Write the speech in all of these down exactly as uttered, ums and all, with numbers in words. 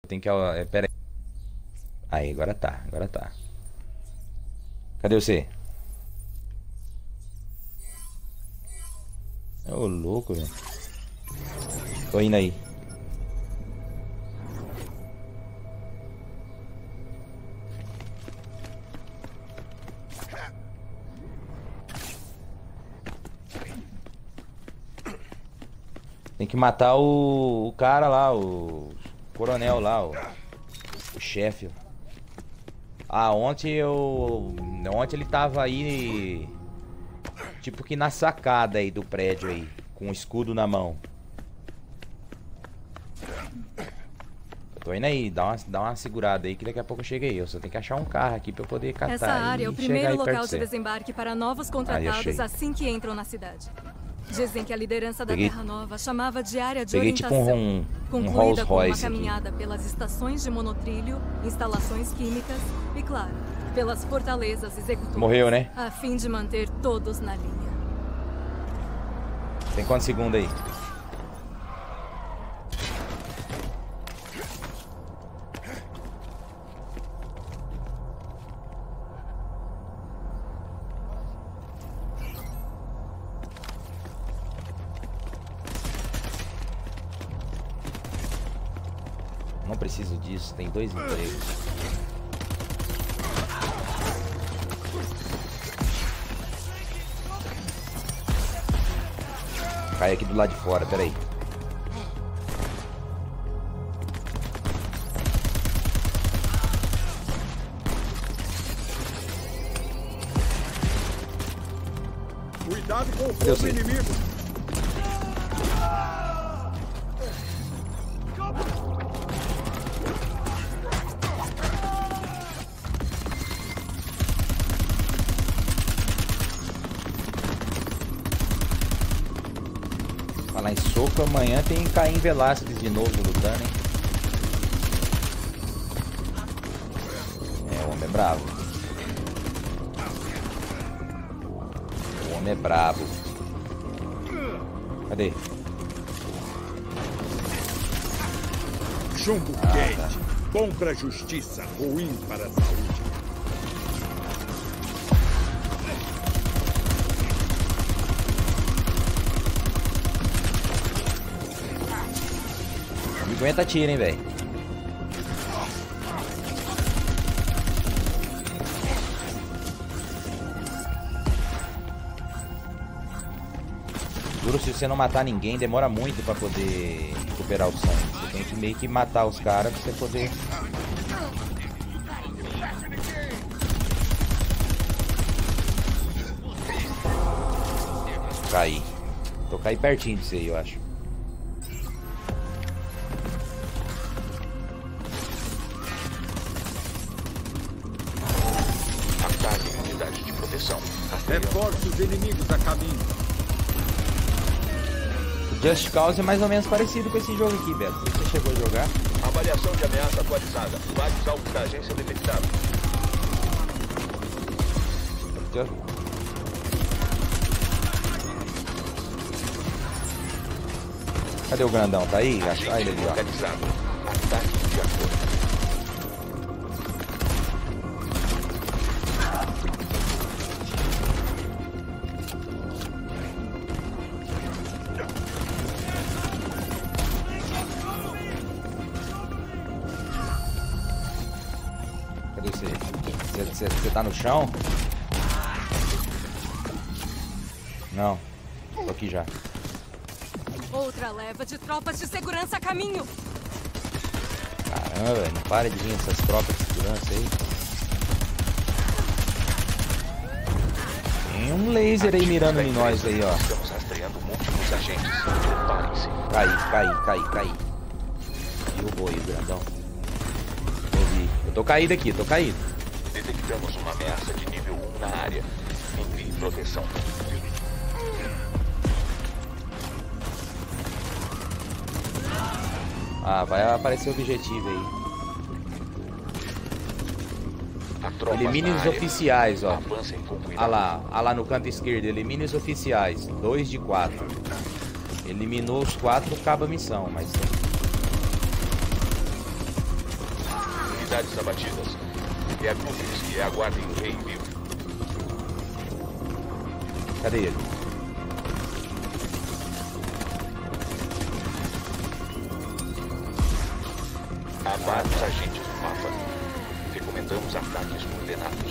Tem que... É, pera aí. Aí, agora tá. Agora tá. Cadê você? Ô, louco, velho. Tô indo aí. Tem que matar o, o cara lá, o coronel lá, o, o chefe. Ah, ontem eu... Ontem ele tava aí... Tipo que na sacada aí do prédio aí, com o escudo na mão. Eu tô indo aí, dá uma, dá uma segurada aí que daqui a pouco eu chego aí. Eu só tenho que achar um carro aqui pra eu poder catar. Essa área e é o chegar primeiro aí local perto de desembarque para novos contratados assim que entram na cidade. Dizem que a liderança da Peguei... Terra Nova chamava de área de Peguei orientação, tipo um, um, concluída um Rolls com uma Royce caminhada aqui. pelas estações de monotrilho, instalações químicas e, claro, pelas fortalezas executoras. Morreu, né? A fim de manter todos na linha. Tem quantos segundos aí? Não preciso disso, tem dois empregos. Cai aqui do lado de fora, peraí. Cuidado com o fogo inimigo. Falar em soco, amanhã tem Caim Velasquez de novo lutando, hein? É, o homem é bravo. O homem é brabo. Cadê? Chumbo Ah, quente. tá. Bom pra justiça, ruim para a saúde. Não aguenta tiro, hein, velho. Juro, se você não matar ninguém, demora muito pra poder recuperar o sangue. Você tem que meio que matar os caras pra você poder... Cair. Tô cair pertinho de você aí, eu acho. Reforce os inimigos a caminho. O Just Cause é mais ou menos parecido com esse jogo aqui, Beto. Você chegou a jogar? Avaliação de ameaça atualizada. Vários alvos da agência detectados. Cadê o grandão? Tá aí? Ah, ele ali, ó. Localizado. Ataque de acordo. Você tá no chão? Não. Tô aqui já. Outra leva de tropas de segurança a caminho. Caramba, velho. Não para de vir essas tropas de segurança aí. Tem um laser aí mirando em nós aí, ó. Estamos rastreando múltiplos agentes. Preparem-se. Cai, cai, cai, cai. E o boi, o grandão. Eu vi. Eu tô caído aqui, tô caído. Detectamos uma ameaça de nível um na área. Entre em proteção. Ah, vai aparecer o objetivo aí. Elimine os oficiais, ó. Ah lá, ah lá no canto esquerdo. Elimine os oficiais. Dois de quatro. Eliminou os quatro, acaba a missão, mas... Unidades abatidas. Reagrupem-se e aguardem o rei vivo. Cadê ele? Aguarde os agentes do mapa. Recomendamos ataques coordenados.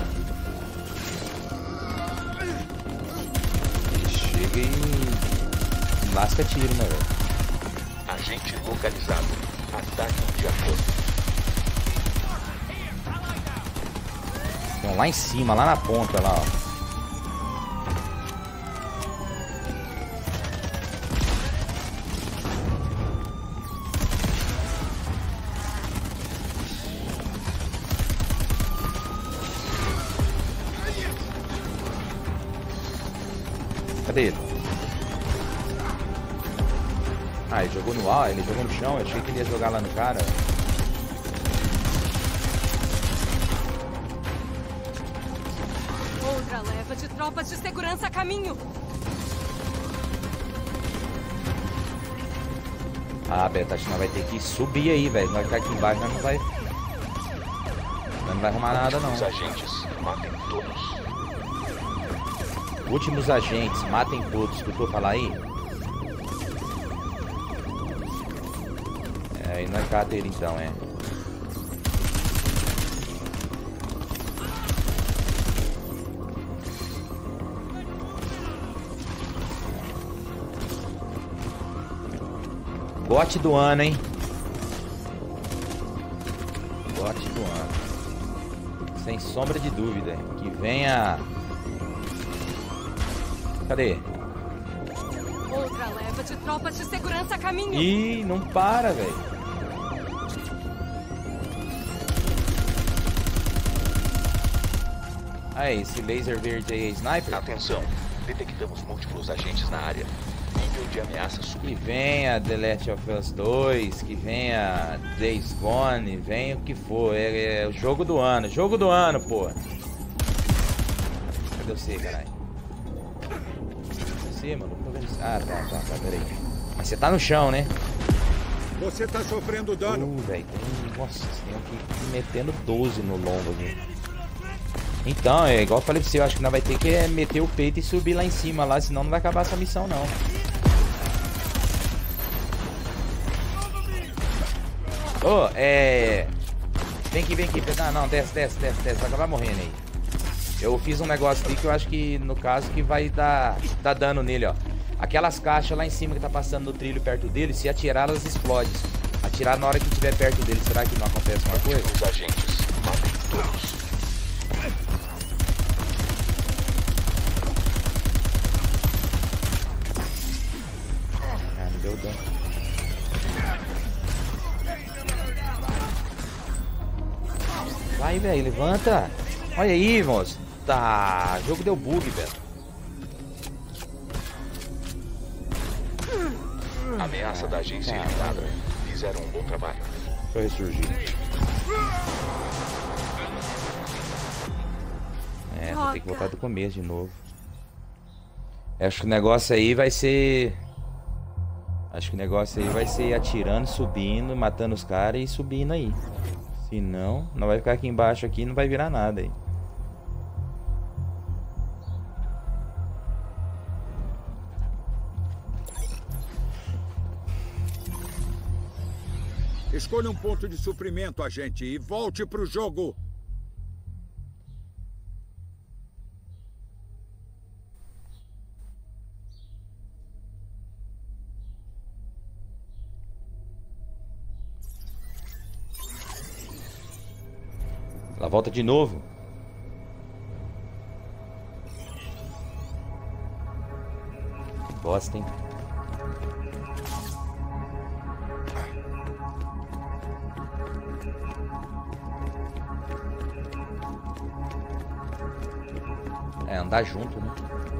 Chega e lasca tiro, né, velho? Agente localizado. Ataque de acordo. Estão lá em cima, lá na ponta, lá, ó. Cadê ele? Ah, ele jogou no ar, ele jogou no chão. Eu achei que ele ia jogar lá no cara. Outra leva de tropas de segurança a caminho. Ah, Beto, acho que nós vai ter que subir aí, velho. Nós ficar aqui embaixo, nós não vai... Nós não vai arrumar nada, não. Os agentes matem todos. Últimos agentes, matem todos. Escutou falar aí? É, aí não é cata ele então, é. Gote do ano, hein? Gote do ano. Sem sombra de dúvida. Que venha... Cadê? Outra leva de tropas de segurança a caminho. Ih, não para, velho. Aí, esse laser verde aí é sniper? Atenção, detectamos múltiplos agentes na área. Nível de ameaça Que subindo. venha The Last of Us dois, que venha Days Gone, venha o que for. É, é o jogo do ano, jogo do ano, pô. Cadê você, caralho? Você, mano? Ah, tá, tá, tá, peraí. Mas você tá no chão, né? Você tá sofrendo dano. Uh, velho, tem... Nossa, tem aqui metendo doze no lombo aqui. Então, é igual eu falei pra você, eu acho que nós vai ter que é, meter o peito e subir lá em cima, lá, senão não vai acabar essa missão, não. Ô, oh, é... Vem aqui, vem aqui, não, não, desce, desce, desce, desce, vai acabar morrendo aí. Eu fiz um negócio aqui que eu acho que, no caso, que vai dar, dar dano nele, ó. Aquelas caixas lá em cima que tá passando no trilho perto dele, se atirar, elas explodem. Atirar na hora que estiver perto dele, será que não acontece uma coisa? Os agentes matem todos. Ah, não deu dano. Vai, velho, levanta. Olha aí, moço. Tá, o jogo deu bug, velho. Ameaça da agência Ah, irritada. velho. Fizeram um bom trabalho. Deixa eu ressurgir. É, vou ter que voltar do começo de novo. Acho que o negócio aí vai ser... Acho que o negócio aí vai ser atirando, subindo, matando os caras e subindo aí. Se não, não vai ficar aqui embaixo aqui e não vai virar nada aí. Escolha um ponto de suprimento, agente, e volte pro jogo. Ela volta de novo. Que bosta, hein? É, andar junto, né?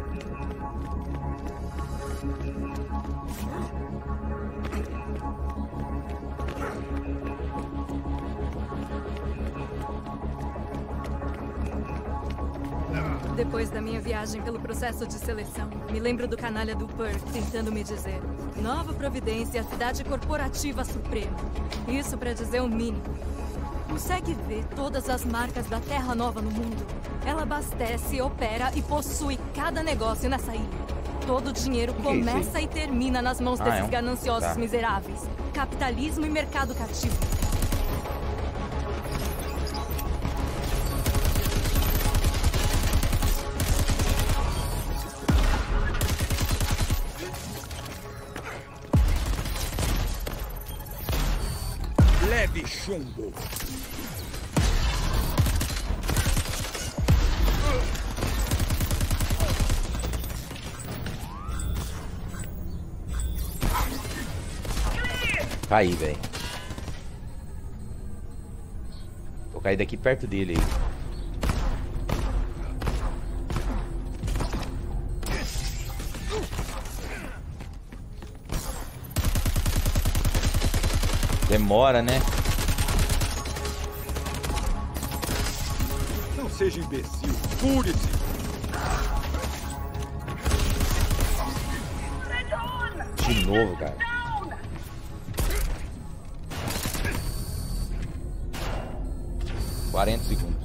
Depois da minha viagem pelo processo de seleção, me lembro do canalha do Perk tentando me dizer: nova providência, cidade corporativa suprema. Isso pra dizer o mínimo. Consegue ver todas as marcas da Terra Nova no mundo? Ela abastece, opera e possui cada negócio nessa ilha. Todo o dinheiro começa e termina nas mãos Ah, desses é um- gananciosos tá. miseráveis. Capitalismo e mercado cativo. Leve chumbo. Caí, velho. Vou cair daqui perto dele aí. Demora, né? Não seja imbecil. Cure-se. De novo, cara. quarenta segundos.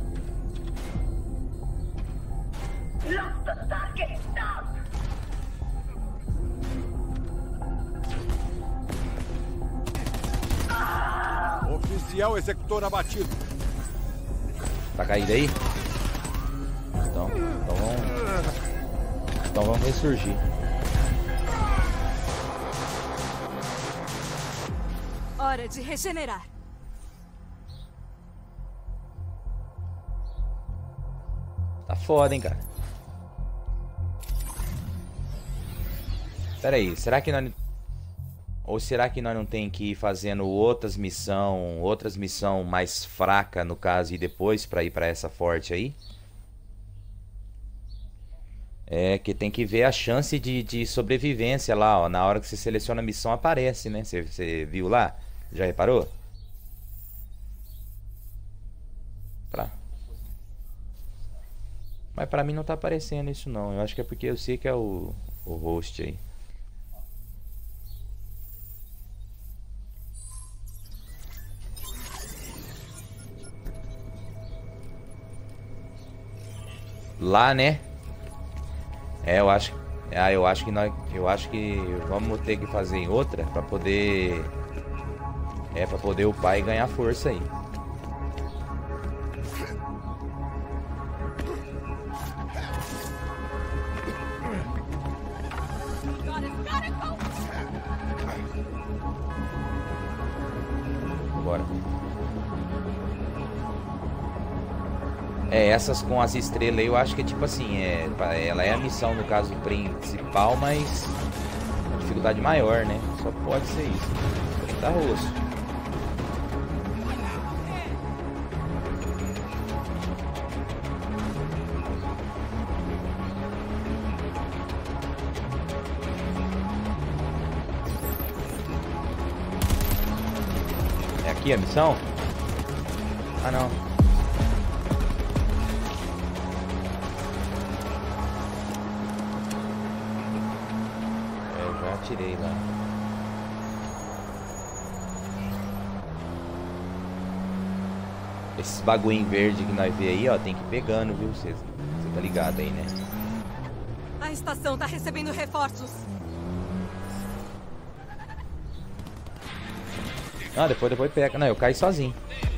Oficial executor abatido. Tá caído aí? Então, então vamos. Então vamos ressurgir. Hora de regenerar. Tá foda, hein, cara. Pera aí, será que nós... Ou será que nós não tem que ir fazendo outras missão, outras missão mais fraca, no caso, e depois pra ir pra essa forte aí? É, que tem que ver a chance de, de sobrevivência lá, ó. Na hora que você seleciona a missão aparece, né? Você, você viu lá? Já reparou? Pra... Mas pra mim não tá aparecendo isso não. Eu acho que é porque eu sei que é o, o host aí. Lá, né? É, eu acho, ah, eu acho que nós, eu acho que vamos ter que fazer em outra para poder, é para poder o pai ganhar força aí. Bora. É, essas com as estrelas aí, eu acho que é tipo assim, é, ela é a missão no caso principal, mas a dificuldade maior, né? Só pode ser isso. Tem que dar rosto. É aqui a missão? Ah, não. Tirei lá. Esses bagulho verde que nós vê aí, ó, tem que ir pegando, viu? Você tá ligado aí, né? A estação tá recebendo reforços. Ah, depois, depois pega. Não, eu caí sozinho.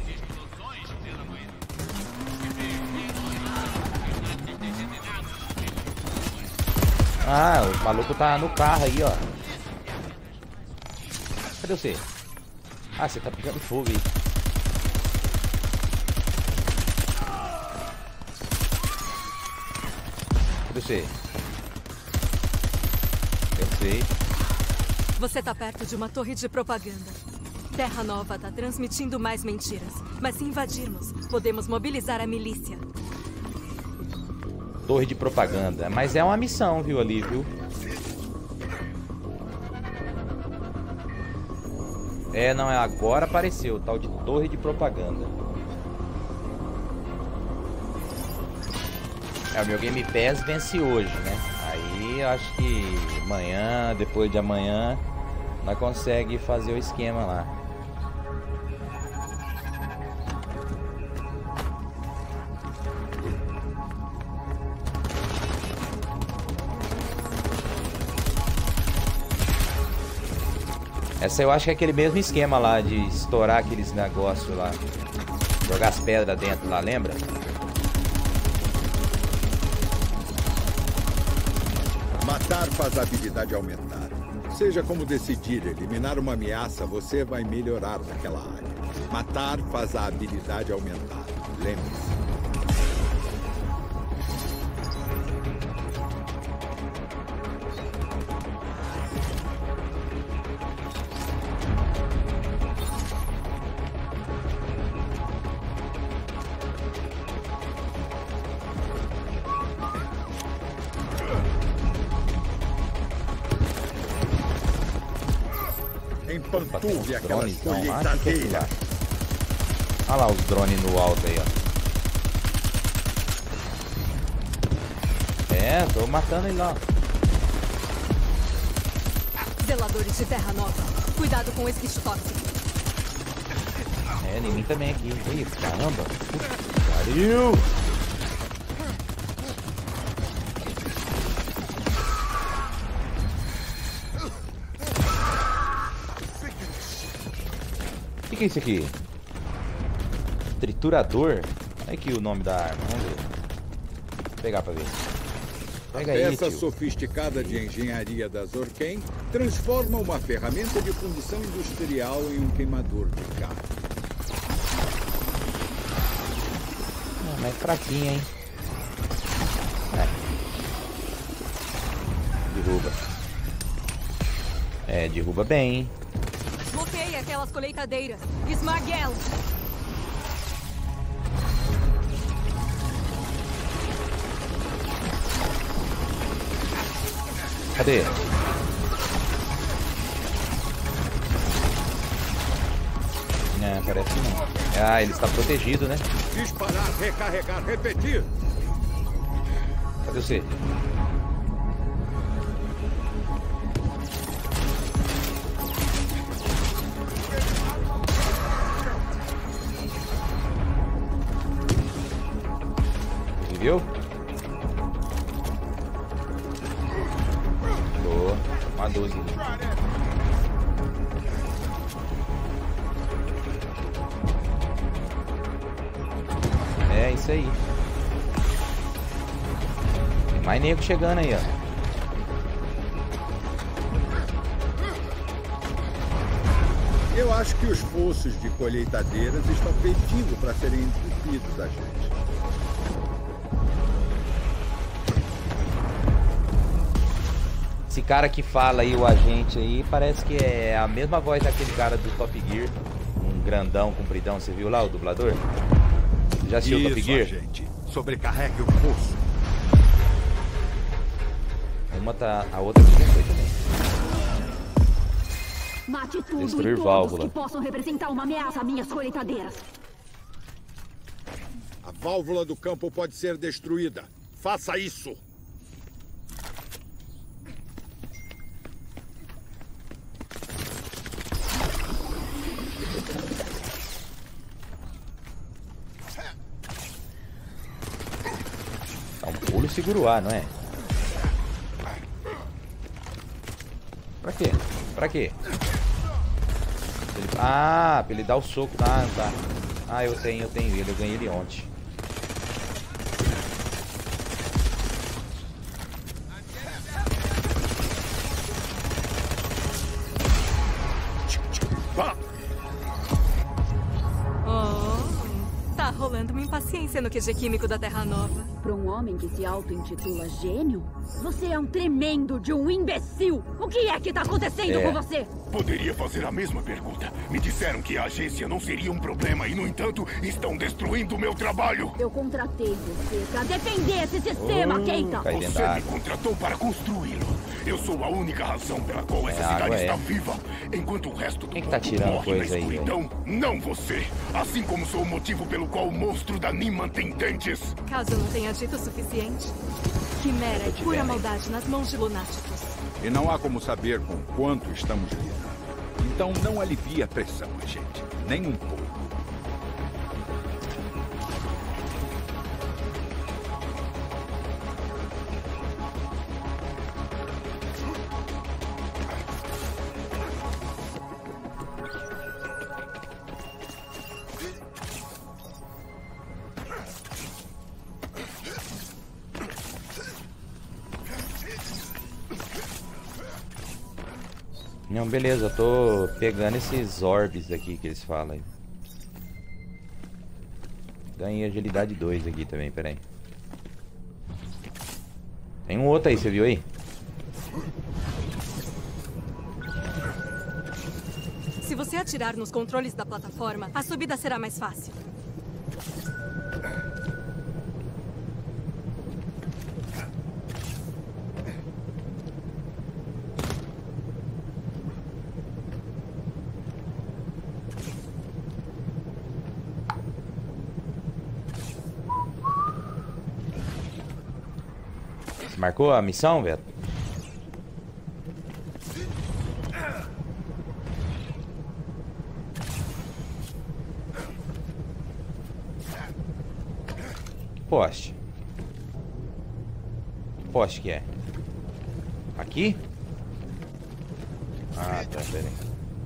Ah, o maluco tá no carro aí, ó. Cadê você? Ah, você tá pegando fogo aí. Cadê você? Eu sei. Você tá perto de uma torre de propaganda. Terra Nova tá transmitindo mais mentiras. Mas se invadirmos, podemos mobilizar a milícia. Torre de propaganda. Mas é uma missão, viu, ali, viu? É, não, é agora apareceu, tal de torre de propaganda. É, o meu Game Pass vence hoje, né? Aí eu acho que amanhã, depois de amanhã, nós conseguimos fazer o esquema lá. Essa eu acho que é aquele mesmo esquema lá de estourar aqueles negócios lá. Jogar as pedras dentro lá, lembra? Matar faz a habilidade aumentar. Seja como decidir eliminar uma ameaça, você vai melhorar naquela área. Matar faz a habilidade aumentar. Lembre-se. Empanturre aquelas colheitadeiras. Olha lá os drones no alto aí, ó. É, tô matando ele lá. Zeladores de Terra Nova. Cuidado com esse bicho tóxico. É, em mim também aqui. Ih, caramba. Pariu! O que é isso aqui? Triturador? Olha aqui o nome da arma, vamos ver. Vou pegar pra ver. Pega aí, Essa tio. sofisticada de engenharia da Zorken transforma uma ferramenta de fundição industrial em um queimador de carne. Ah, mas é fraquinha, hein? É. Derruba. É, derruba bem, hein? Bloqueie aquelas colheitadeiras. Esmague elas. Cadê? É, parece que não. Ah, ele está protegido, né? Disparar, recarregar, repetir. Cadê você? Viu? Boa. Uma doze. É isso aí. Tem mais nego chegando aí, ó. Eu acho que os poços de colheitadeiras estão pedindo para serem entupidos da gente. Esse cara que fala aí, o agente aí, parece que é a mesma voz daquele cara do Top Gear. Um grandão, compridão, você viu lá o dublador? Já assistiu o Top Gear? Agente. Sobrecarregue o poço. Uma tá... a outra aqui foi também. Mate tudo Destruir e todos válvula. que possam representar uma ameaça a minhas colheitadeiras. A válvula do campo pode ser destruída. Faça isso. Dá um pulo e segura o ar, não é? Pra quê? Pra quê? Ele... Ah, pra ele dar o soco. Ah, tá. Ah, eu tenho, eu tenho ele. Eu ganhei ele ontem. Oh, tá rolando uma impaciência no Q G químico da Terra Nova. Para um homem que se auto-intitula gênio, você é um tremendo de um imbecil. O que é que tá acontecendo É. com você? Poderia fazer a mesma pergunta. Me disseram que a agência não seria um problema e, no entanto, estão destruindo o meu trabalho. Eu contratei você para defender esse sistema, Oh, Keita. cai dentro Você da me água. contratou para construí-lo. Eu sou a única razão pela qual essa É, cidade água está é. viva. Enquanto o resto do Quem que tá mundo tirando morre na coisa aí, escuridão, não você. Assim como sou o motivo pelo qual o monstro da Niman tem dentes. Caso eu não tenha dito o suficiente. Quimera é te pura vendo aí. maldade nas mãos de lunáticos. E não há como saber com quanto estamos lidando. Então não alivie a pressão, agente. Nem um pouco. Não, beleza, eu tô pegando esses orbes aqui que eles falam aí. Ganhei agilidade dois aqui também, peraí. Tem um outro aí, você viu aí? Se você atirar nos controles da plataforma, a subida será mais fácil. Marcou a missão, velho? Poste. Poste que é? Aqui? Ah, tá, pera aí.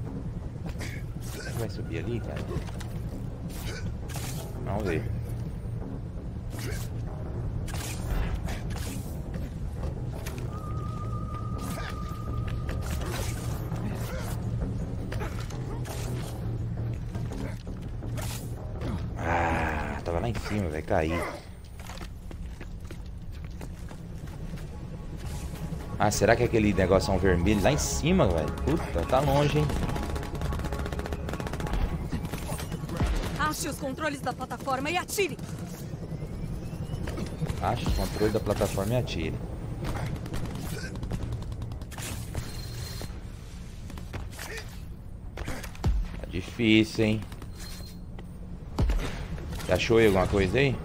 Vai subir ali, cara? Vamos ver. Ah, tava lá em cima, vai cair. Ah, será que é aquele negócio é um vermelho lá em cima, velho? Puta, tá longe, hein? Ache os controles da plataforma e atire! Ache o controle da plataforma e atire. Tá difícil, hein? Você achou aí alguma coisa aí?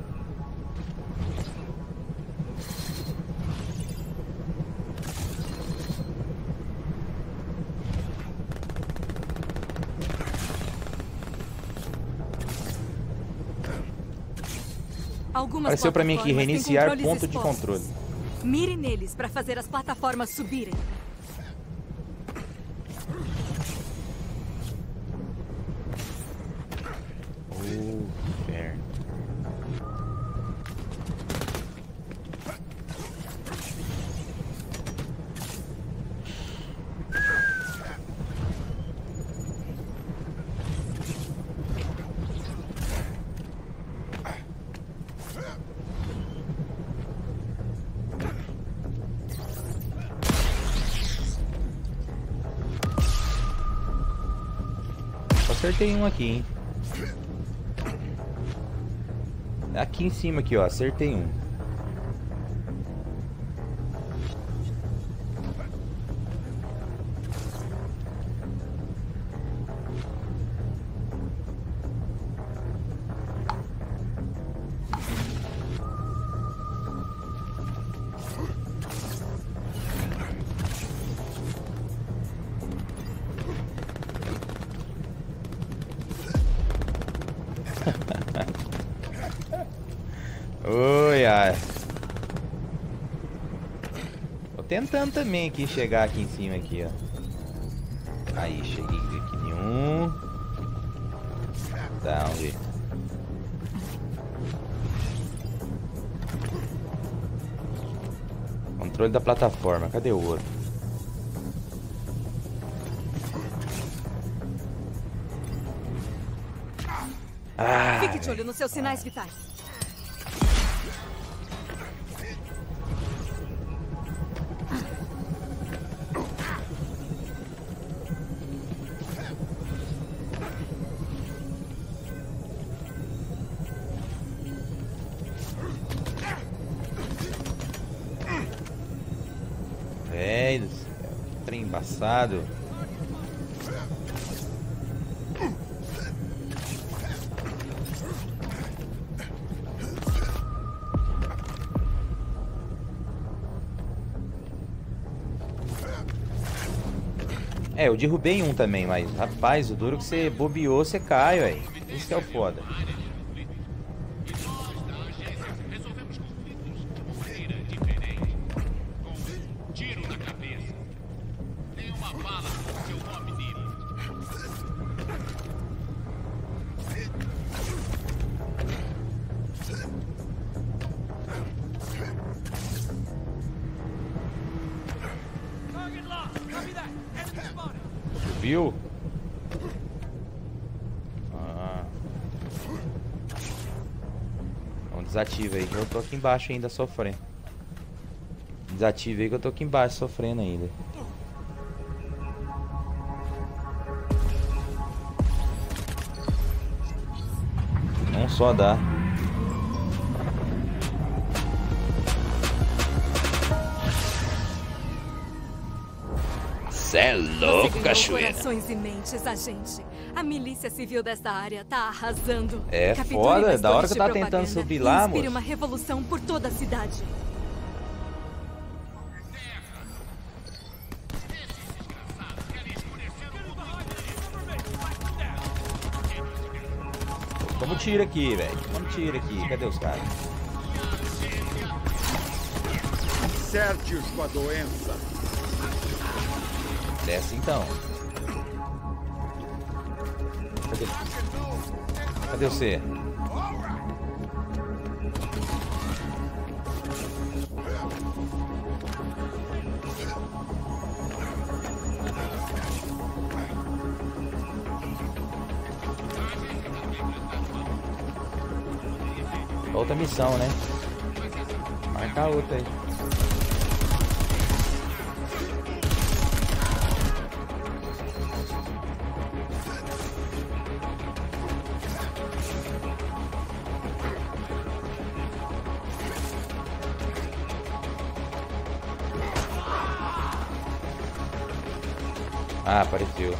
Algumas Apareceu pra mim aqui, plataformas têm reiniciar controles ponto de expostos. controle. Mire neles para fazer as plataformas subirem. Oh, inferno. Acertei um aqui, hein? Aqui em cima aqui, ó, acertei um. Oi, ai. Tô tentando também aqui chegar aqui em cima aqui, ó. Aí, cheguei aqui em um. Tá, vamos ver. Controle da plataforma, cadê o outro? Ah, Fique de olho nos seus sinais vitais. Velho do céu, trem embaçado. É, eu derrubei um também, mas rapaz, o duro que você bobeou, você cai, velho. Isso que é o foda. Viu? Ah. Então desativa aí que eu tô aqui embaixo ainda sofrendo. Desativa aí que eu tô aqui embaixo sofrendo ainda. Não só dá. Cê é louco, cachoeira. Corações e mentes, agente. A milícia civil desta área tá arrasando. É Capture foda, mais da hora torres que eu de tava tentando propaganda subir e lá, inspire moço. uma revolução por toda a cidade. Toma um tiro aqui, velho. Toma um tiro aqui. Cadê os caras? Acerte-os com a doença. Desce então. Cadê? Cadê você? Outra missão, né? Marca outra aí. Ah, apareceu.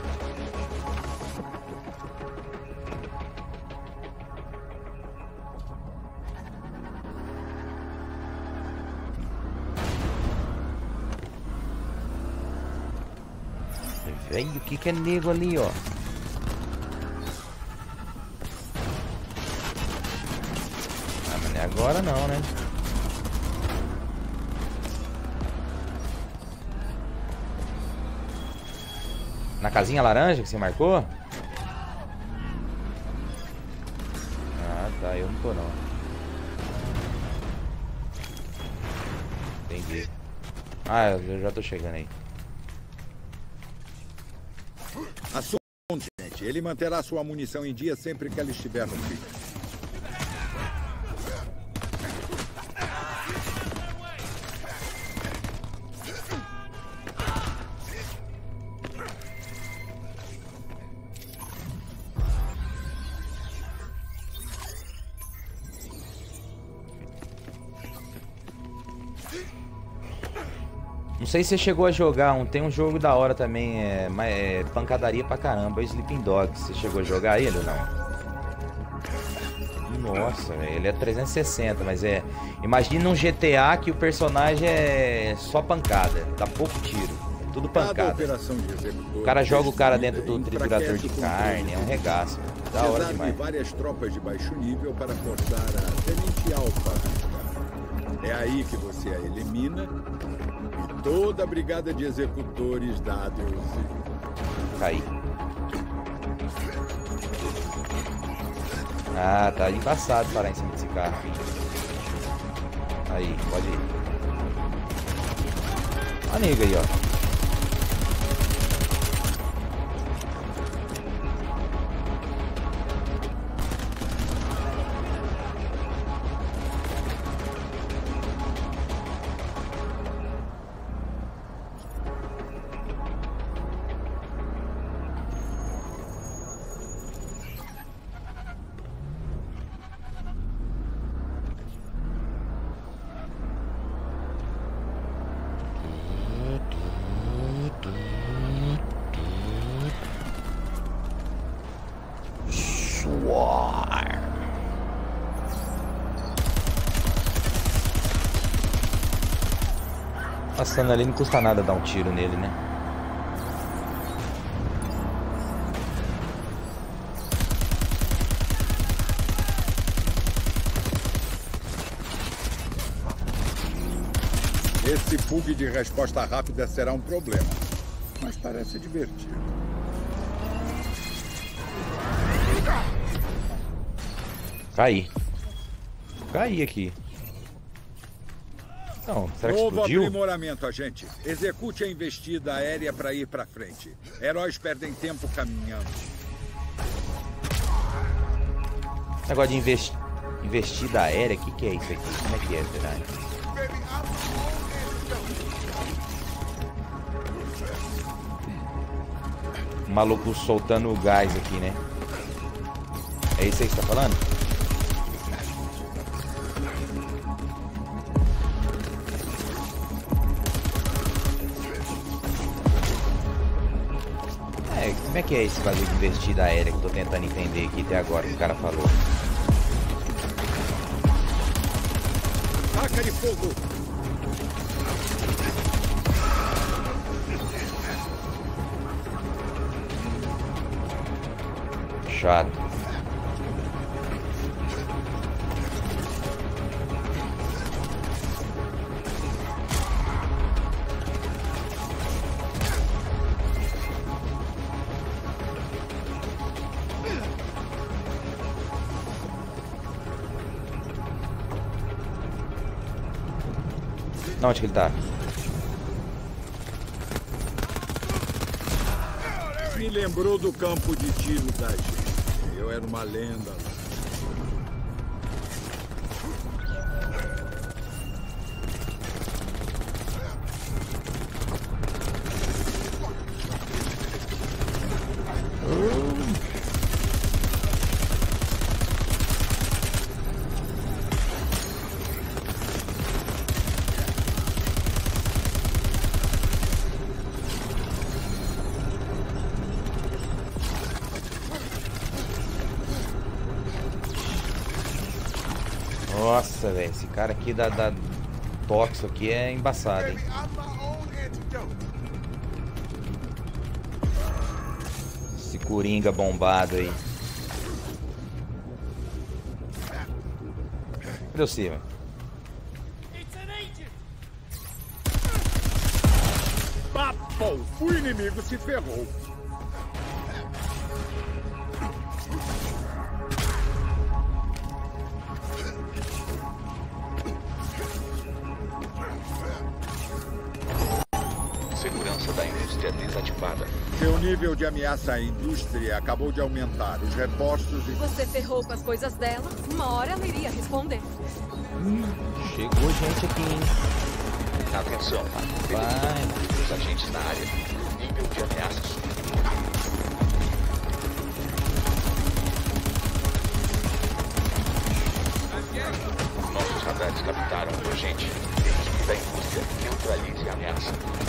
Velho, o que que é nego ali, ó? Ah, mas não é agora não, né? Na casinha laranja que você marcou? Ah, tá. Eu não tô, não. Entendi. Ah, eu já tô chegando aí. Assunto, gente. Ele manterá sua munição em dia sempre que ela estiver no fim. Não sei se você chegou a jogar, um, tem um jogo da hora também, é, é pancadaria pra caramba, é o Sleeping Dogs. Você chegou a jogar ele ou não? Nossa, véio, ele é trezentos e sessenta, mas é... Imagina um G T A que o personagem é só pancada, dá pouco tiro, é tudo pancada. O cara joga o cara dentro do triturador de carne, é um regaço, da hora demais. Várias tropas de baixo nível para forçar a Tenente Alpha. É aí que você a elimina. Toda a brigada de executores da adeus. Cai. Ah, tá embaçado parar em cima desse carro. Aí, pode ir. Olha a nega aí, ó. Passando ali não custa nada dar um tiro nele, né? Esse bug de resposta rápida será um problema, mas parece divertido. Caí. Caí aqui. Não, será que Novo explodiu? aprimoramento, agente. Execute a investida aérea para ir para frente. Heróis perdem tempo caminhando. Negócio de investi... investida aérea, o que, que é isso aqui? Como é que é, verdade? O maluco soltando o gás aqui, né? É isso aí que você tá falando? É, como é que é esse bagulho de investida aérea que eu tô tentando entender aqui até agora que o cara falou? Faca de fogo! Chato. Onde que ele tá? Me lembrou do campo de tiro da gente. Eu era uma lenda lá. Nossa, velho, esse cara aqui da, da Toxo aqui é embaçado, hein? Esse coringa bombado aí. Cadê o Steven? Papo! O inimigo se ferrou. Segurança da indústria desativada. Seu nível de ameaça à indústria acabou de aumentar. Os repostos e... Você ferrou com as coisas dela? Uma hora ela iria responder. Hum, chegou gente aqui, hein? Atenção, Vai. os agentes na área. Nível de ameaça subiu. Nossos radares captaram o agente. Equipe da indústria neutralize a ameaça.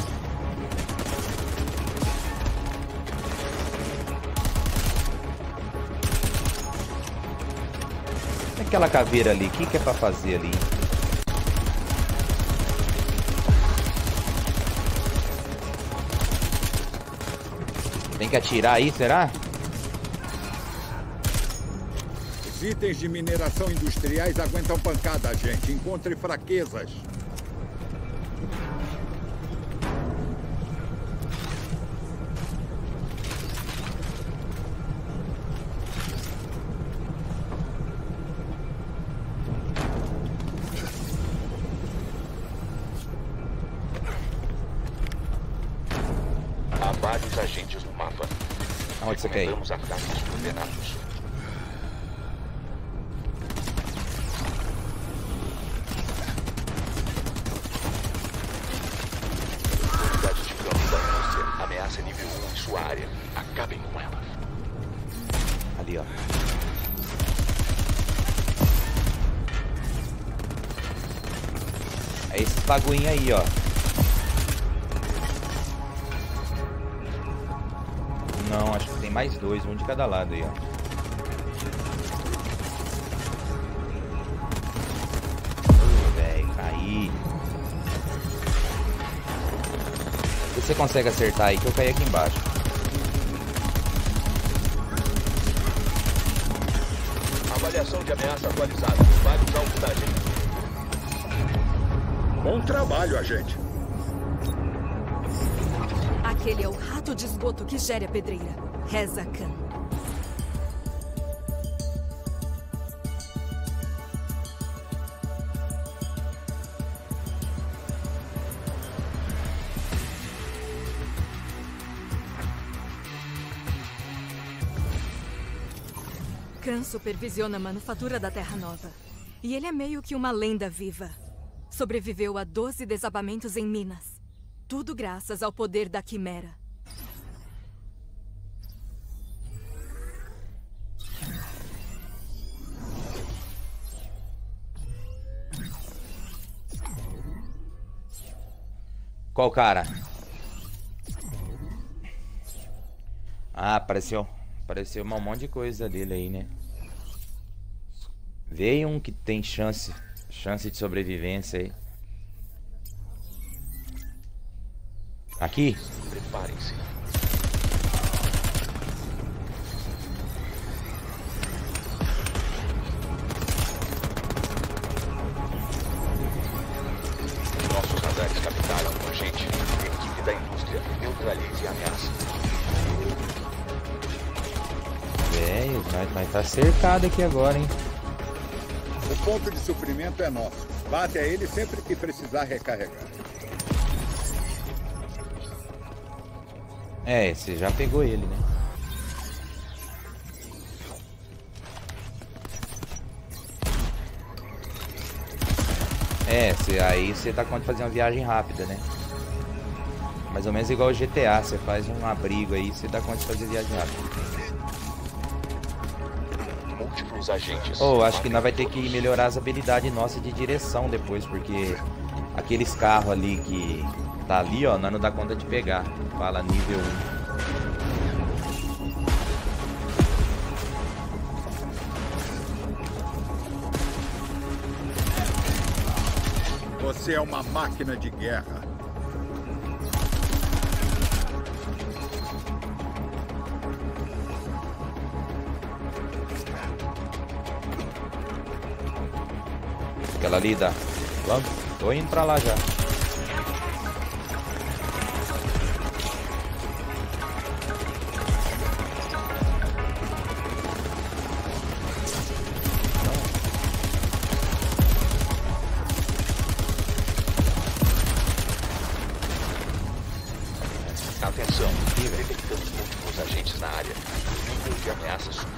Aquela caveira ali, o que, que é pra fazer ali? Tem que atirar aí, será? Os itens de mineração industriais aguentam pancada, gente. Encontre fraquezas. Há vários agentes no mapa. Aonde você quer ir? Recomendamos ataques coordenados. Unidade de campo da indústria. Ameaça nível um em sua área. Acabem com ela. Ali, ó. É esse bagulhinho aí, ó. Não, acho que tem mais dois, um de cada lado aí, ó. Ô, velho, caí. Se você consegue acertar aí, que eu caí aqui embaixo. Avaliação de ameaça atualizada. Vários alvos da agente. Bom trabalho, agente. Aquele é o rato de esgoto que gere a pedreira. Reza Khan. Khan supervisiona a manufatura da Terra Nova. E ele é meio que uma lenda viva. Sobreviveu a doze desabamentos em Minas. Tudo graças ao poder da Quimera. Qual cara? Ah, apareceu. Apareceu um monte de coisa dele aí, né? Veio um que tem chance. Chance de sobrevivência aí. Aqui? Preparem-se. Nossos radares captaram um agente. Equipe da indústria, neutralize a ameaça. Velho, vai, vai tá cercado aqui agora, hein? O ponto de suprimento é nosso. Bate a ele sempre que precisar recarregar. É, você já pegou ele, né? É, cê, aí você tá conta fazer uma viagem rápida, né? Mais ou menos igual o G T A, você faz um abrigo aí, você dá conta de fazer viagem rápida. Múltiplos agentes. Oh, acho que nós vai ter que melhorar as habilidades nossas de direção depois, porque aqueles carros ali que tá ali, ó, nós não dá conta de pegar. Fala nível um. Você é uma máquina de guerra. Aquela ali dá. Vamos, tô indo pra lá já. Atenção, detectamos múltiplos agentes na área. Nível de ameaça subir.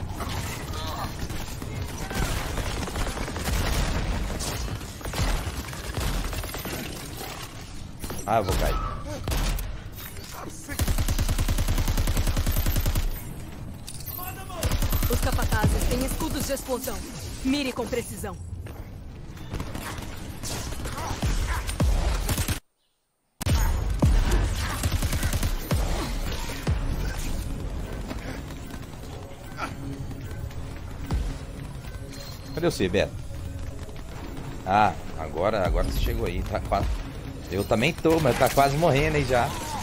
Ah, eu vou cair. Os capatazes têm escudos de explosão. Mire com precisão. Cadê você, Beto? Ah, agora, agora você chegou aí. Tá quase... Eu também tô, mas tá quase morrendo aí já.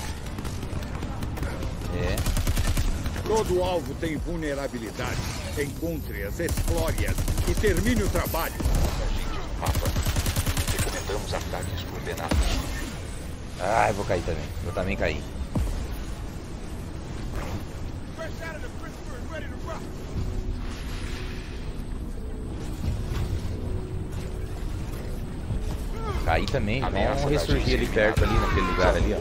É. Todo alvo tem vulnerabilidade. Encontre-as, explore-as e termine o trabalho. Agentes no mapa. Recomendamos ataques coordenados. Ah, eu vou cair também. Eu também caí. Caí também, vamos ressurgir ali perto, ali naquele lugar ali, ó.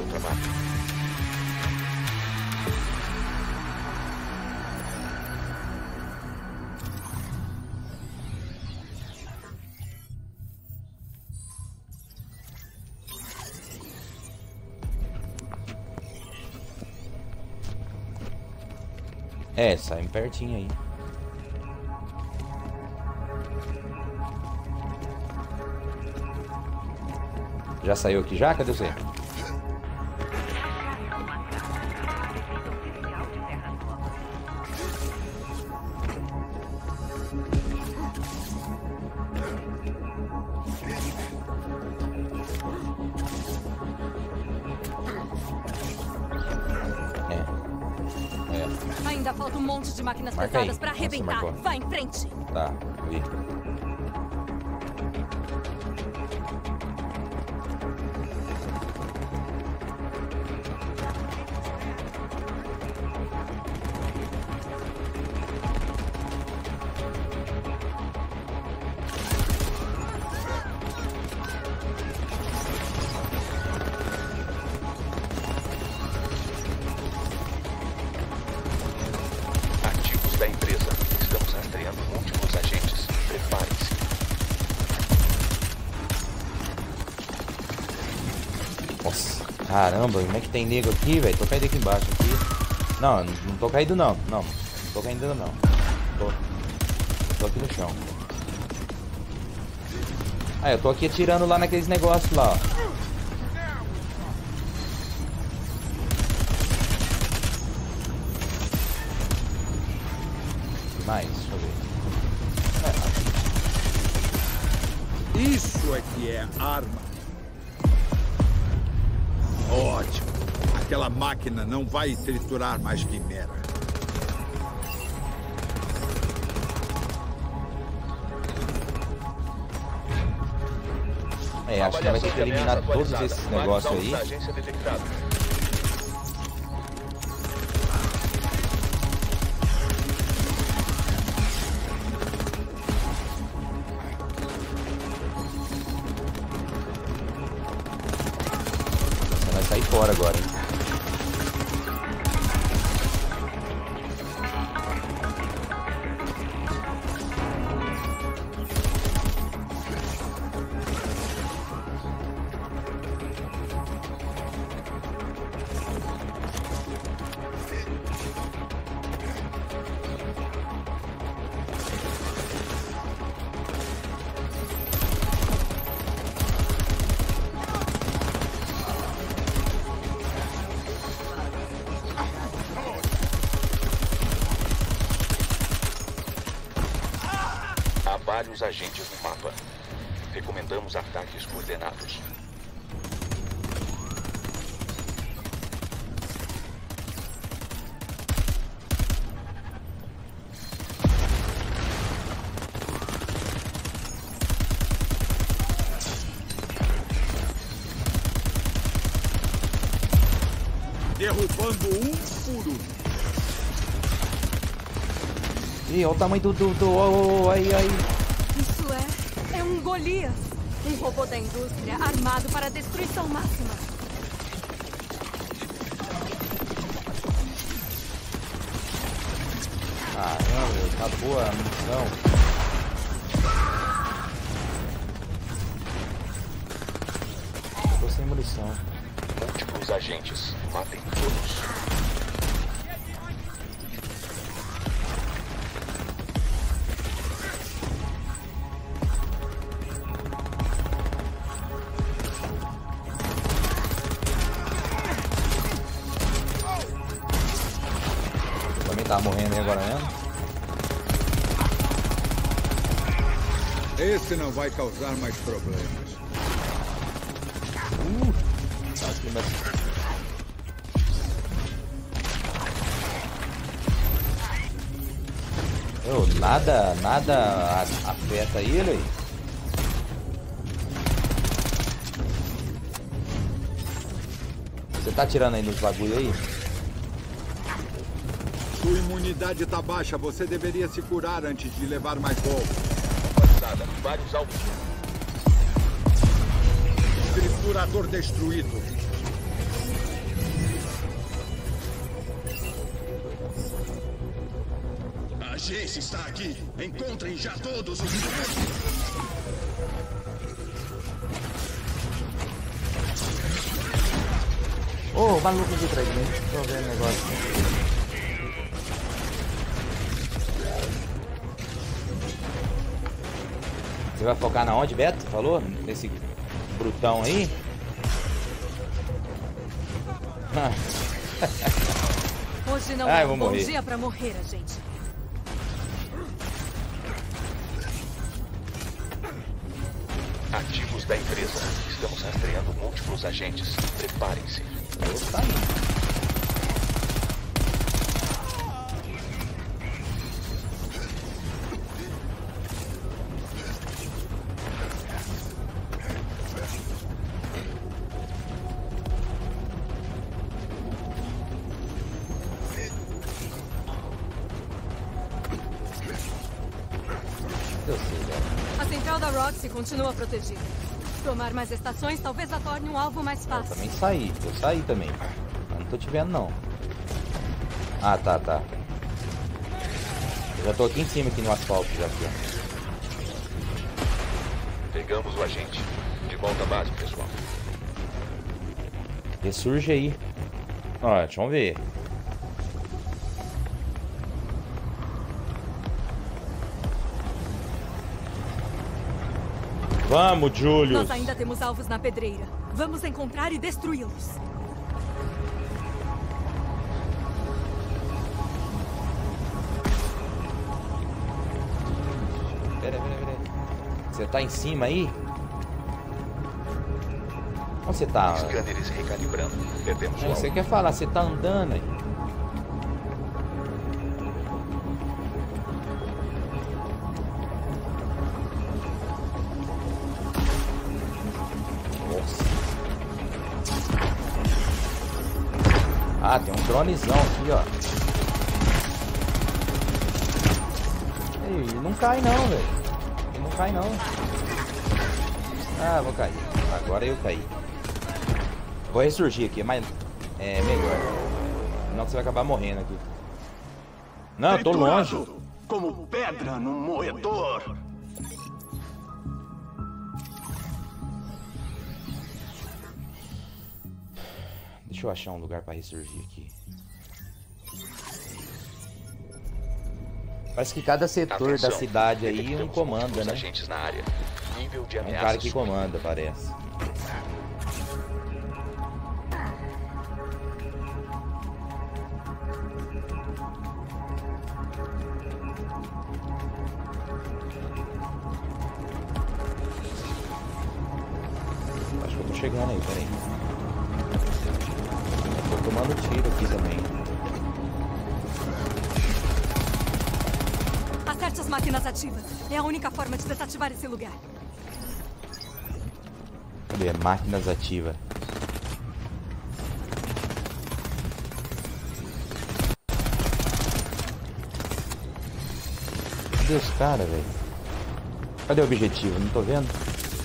É, saímos pertinho aí. Já saiu aqui já? Cadê você? É. É. Ainda falta um monte de máquinas Marca pesadas aí. pra Nossa, arrebentar. marcou. Vá em frente. Tá, vi. Ativos da empresa. Estamos Caramba, como é que tem nego aqui, velho? Tô caído aqui embaixo aqui. Não, não tô caído não. Não, não tô caído não. Tô, tô aqui no chão. Ah, eu tô aqui atirando lá naqueles negócios lá, ó. Mais, deixa eu ver. Isso é que é arma. Ótimo. Aquela máquina não vai triturar mais quimera. É, acho que vai ter que eliminar todos esses negócios aí. Você vai sair fora agora, hein? Vários agentes no mapa. Recomendamos ataques coordenados. Derrubando um por um. Ih, olha o tamanho do... do, do oh, oh, aí, aí. Isso é... é um Golias. Um robô da indústria armado para destruição máxima. Caramba, acabou a munição. Tô sem munição. Múltiplos agentes. Matem todos. Tá morrendo aí agora mesmo? Esse não vai causar mais problemas. Uh, mas... Eu, nada, nada afeta ele aí. Você tá atirando aí nos bagulho aí? Sua imunidade tá baixa, você deveria se curar antes de levar mais golpes. Passada, vários alvos. Triturador destruído. A agência está aqui. Encontrem já todos os... Ô, oh, maluco de trás de mim. Tô vendo o negócio. Você vai focar na onde, Beto? Falou? Nesse brutão aí? Hoje não Ai, é um bom morrer. dia pra morrer, a gente. Ativos da empresa. Estamos rastreando múltiplos agentes. Preparem-se. Eu saí. A central da Roxy continua protegida. Tomar mais estações talvez a torne um alvo mais fácil. Eu também saí, eu saí também. Eu não tô te vendo não. Ah, tá, tá. Eu já tô aqui em cima, aqui no asfalto já aqui, ó. Pegamos o agente. De volta à base, pessoal. Ressurge aí. Ó, deixa eu ver. Vamos, Julius. Nós ainda temos alvos na pedreira. Vamos encontrar e destruí-los. Pera, pera, pera. Você tá em cima aí? Onde você tá? Scanners recalibrando. Perdemos o Não, você alvo. quer falar? Você tá andando aí? Ah, tem um dronezão aqui, ó. Ei, não cai não, velho. Ele não cai não. Ah, vou cair. Agora eu caí. Vou ressurgir aqui, mas é melhor. Senão você vai acabar morrendo aqui. Não, eu tô longe. Como pedra num moedor. Deixa eu achar um lugar pra ressurgir aqui. Parece que cada setor Atenção. da cidade aí um Detectamos comanda, múltiplos né? agentes na área. Nível de É um ameaça cara que subindo. comanda, parece. Acho que eu tô chegando aí, peraí. Tô tomando tiro aqui também. Acerte as máquinas ativas. É a única forma de desativar esse lugar. Cadê? Máquinas ativas. Cadê os caras, velho? Cadê o objetivo? Não tô vendo.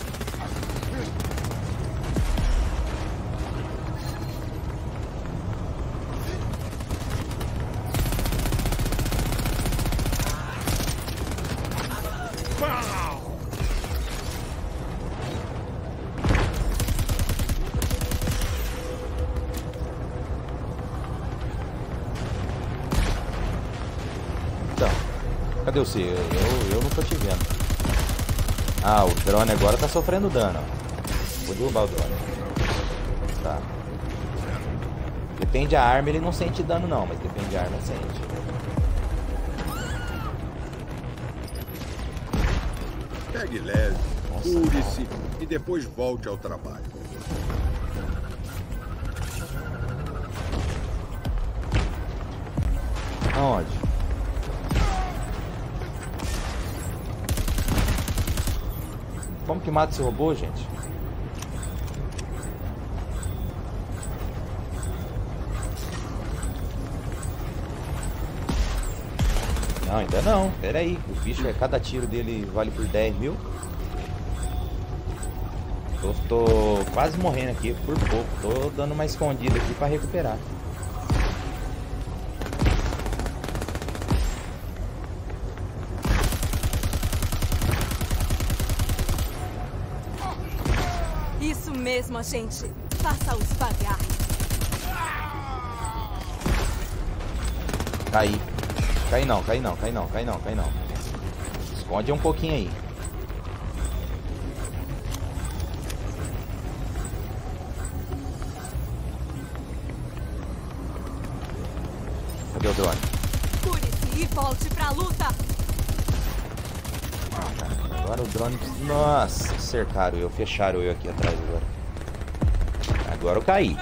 Então, cadê você? Eu, eu, eu não tô te vendo. Ah, o drone agora tá sofrendo dano. Ó. Vou derrubar o drone. Tá. Depende da arma, ele não sente dano não, mas depende da arma, sente. Pegue leve, Nossa, cure-se e depois volte ao trabalho. Aonde? Como que mata esse robô, gente? Não, ainda não. Pera aí. O bicho, cada tiro dele vale por dez mil. Tô, tô quase morrendo aqui por pouco. Tô dando uma escondida aqui pra recuperar. Isso mesmo, gente. Faça-os pagar. Caí. Cai não, cai não, cai não, cai não, cai não. Esconde um pouquinho aí. Cadê o drone? Cure-se e volte pra luta. Agora o drone... Nossa, cercaram eu, fecharam eu aqui atrás agora. Agora eu caí.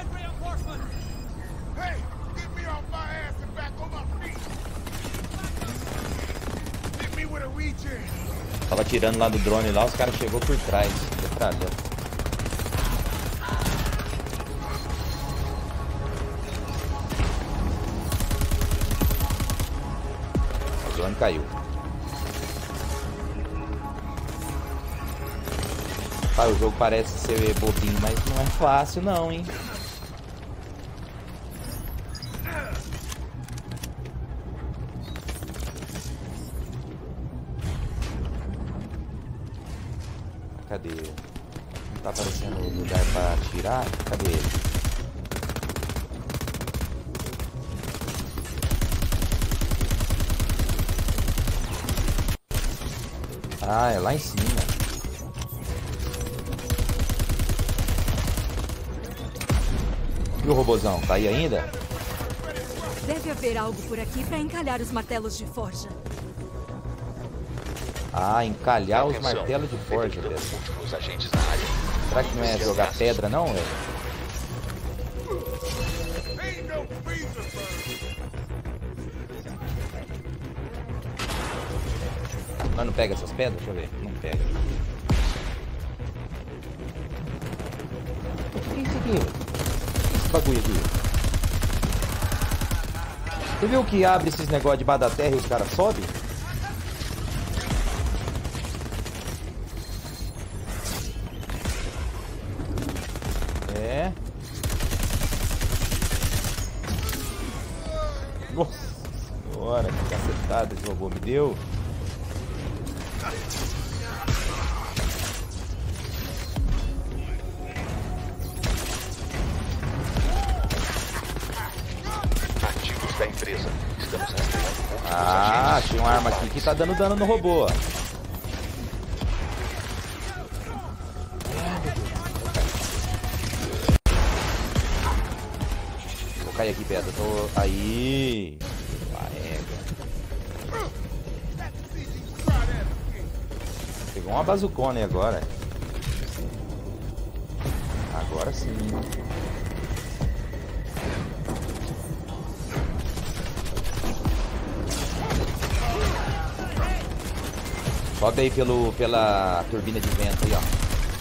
Tava tirando lá do drone lá, os caras chegou por trás. Detralhou. O drone caiu. Ah, o jogo parece ser bobinho, mas não é fácil não, hein? Cadê? Não tá aparecendo lugar pra atirar? Cadê ele? Ah, é lá em cima. E o robozão, tá aí ainda? Deve haver algo por aqui pra encalhar os martelos de forja. Ah, encalhar Atenção, os martelos de forja, velho. detectamos múltiplos agentes na área. Será que não é jogar pedra, não, velho? Mas não pega essas pedras? Deixa eu ver. Não pega. O que é isso aqui? O que é esse bagulho aqui? Você viu que abre esses negócios debaixo da terra e os caras sobem? É. Nossa senhora, que cacetada esse robô me deu. Ativos da empresa. Estamos rastreando múltiplos Ah, agentes. tinha uma arma aqui que tá dando dano no robô, ó. Vou cair aqui perto, eu tô... Aí! Larega. Pegou uma bazucona aí agora. Agora sim. Sobe aí pelo, pela turbina de vento aí, ó.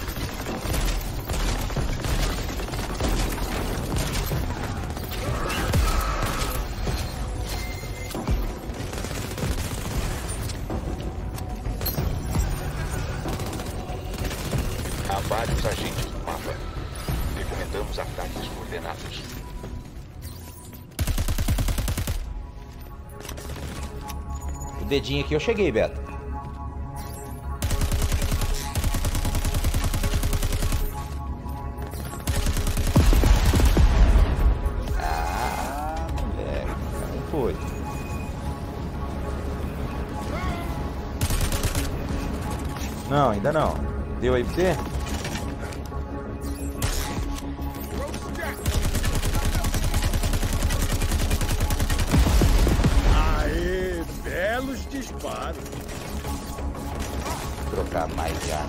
Há vários agentes no mapa. Recomendamos ataques coordenados. O dedinho aqui eu cheguei, Beto. Ah, moleque. Como foi? Não, ainda não. Deu aí pra você? Aê, belos disparos. Vou trocar mais já.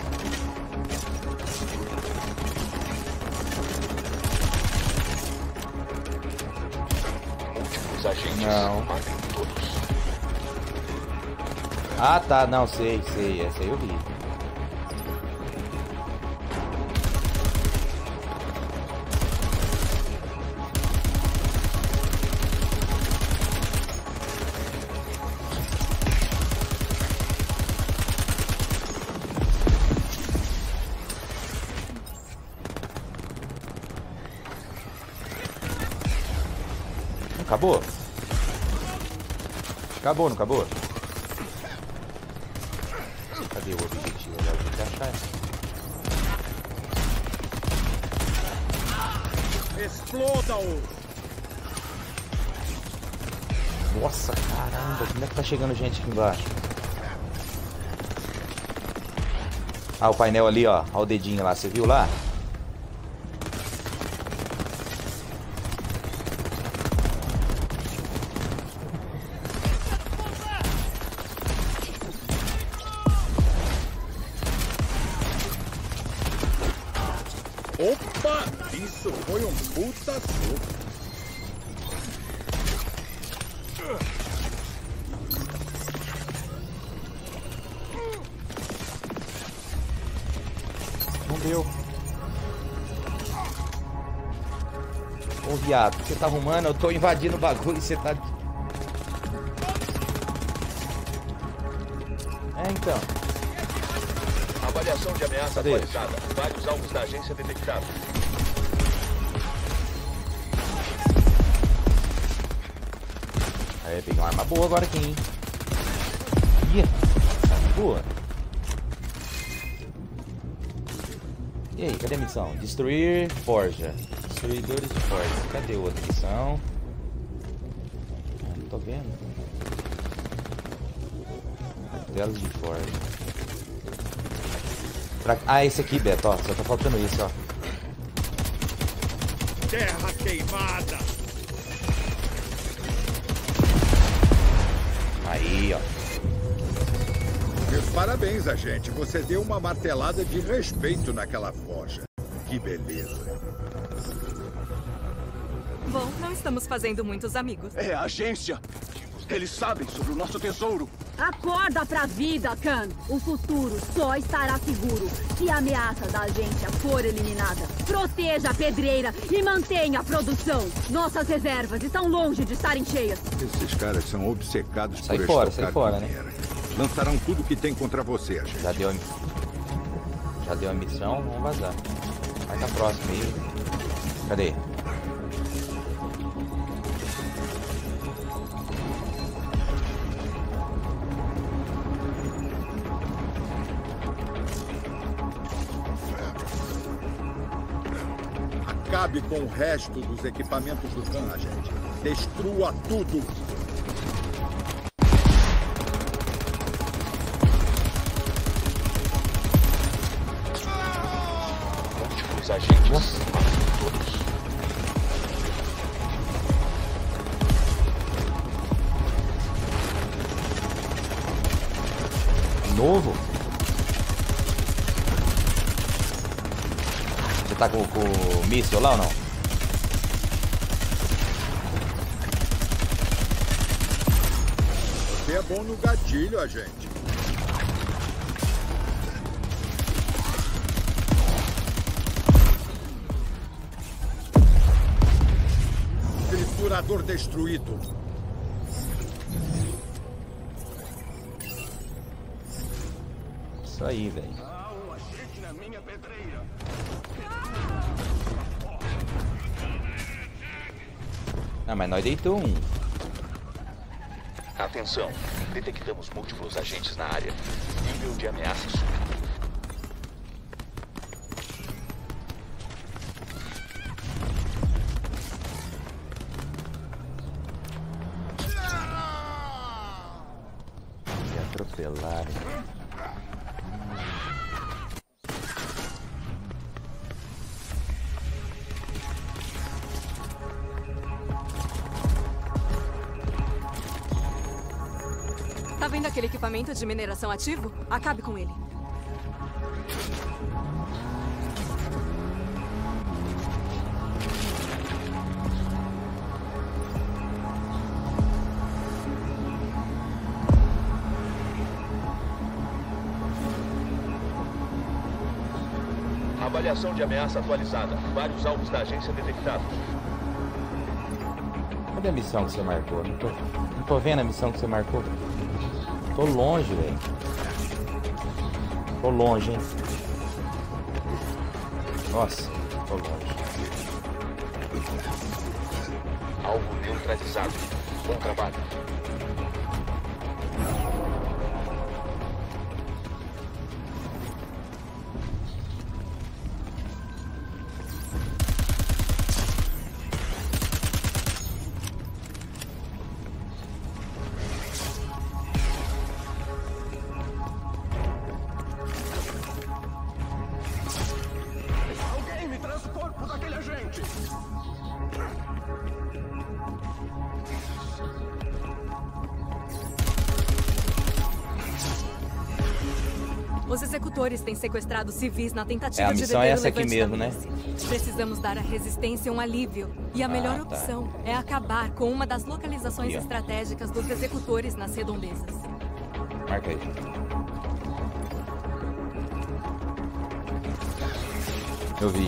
Múltiplos agentes. Não. Matem todos. Ah, tá. Não, sei, sei. Essa aí eu vi. Acabou? Acabou, não acabou? Cadê o objetivo? Eu tenho que achar. Exploda-o! Nossa, caramba, como é que tá chegando gente aqui embaixo? Ah, o painel ali, ó. Olha o dedinho lá, você viu lá? Opa! Isso foi um puta soco. Não deu. Ô, viado, você tá arrumando? Eu tô invadindo o bagulho e você tá... É, então. Avaliação de ameaça Cadê? atualizada. Vários alvos da agência detectados. Aí, peguei uma arma boa agora aqui, hein? Ih, arma boa. E aí, cadê a missão? Destruir forja. Destruidores de forja. Cadê outra missão? Ah, não tô vendo. Martelos de forja. Pra... Ah, esse aqui, Beto, ó. Só tá faltando isso, ó. Terra queimada. Aí, ó. Meus parabéns, agente. Você deu uma martelada de respeito naquela forja. Que beleza. Bom, não estamos fazendo muitos amigos. É a agência. Eles sabem sobre o nosso tesouro. Acorda pra vida, Khan. O futuro só estará seguro se a ameaça da agência for eliminada. Proteja a pedreira e mantenha a produção. Nossas reservas estão longe de estarem cheias. Esses caras são obcecados Sai por fora, estocar sai fora, dinheiro. né? Lançarão tudo que tem contra você, agente. Já deu a... Já deu a missão, vamos vazar. Vai na próxima aí. Cadê? Acabe com o resto dos equipamentos do Khan, agente. Destrua tudo. Os agentes matam todos. Novo? Você tá com, com o míssil lá ou não? Você é bom no gatilho, agente. Triturador destruído. Isso aí, velho. Há um agente na minha pedreira. Ah, mas nós deitou um. Atenção, detectamos múltiplos agentes na área. Nível de ameaça subindo. Me atropelaram. Tá vendo aquele equipamento de mineração ativo? Acabe com ele. Avaliação de ameaça atualizada. Vários alvos da agência detectados. Cadê a missão que você marcou? Não tô, não tô vendo a missão que você marcou. Tô longe, velho. Tô longe, hein? Nossa, tô longe. Alvo neutralizado. Bom trabalho. Alguém me traz o corpo daquele agente. Os executores têm sequestrado civis na tentativa É, a de missão deter é o essa aqui levante da mesmo, né? milícia. Precisamos dar à resistência um alívio. E a melhor Ah, tá. opção é acabar com uma das localizações Aqui, ó. estratégicas dos executores nas redondezas. Marca aí. Eu vi.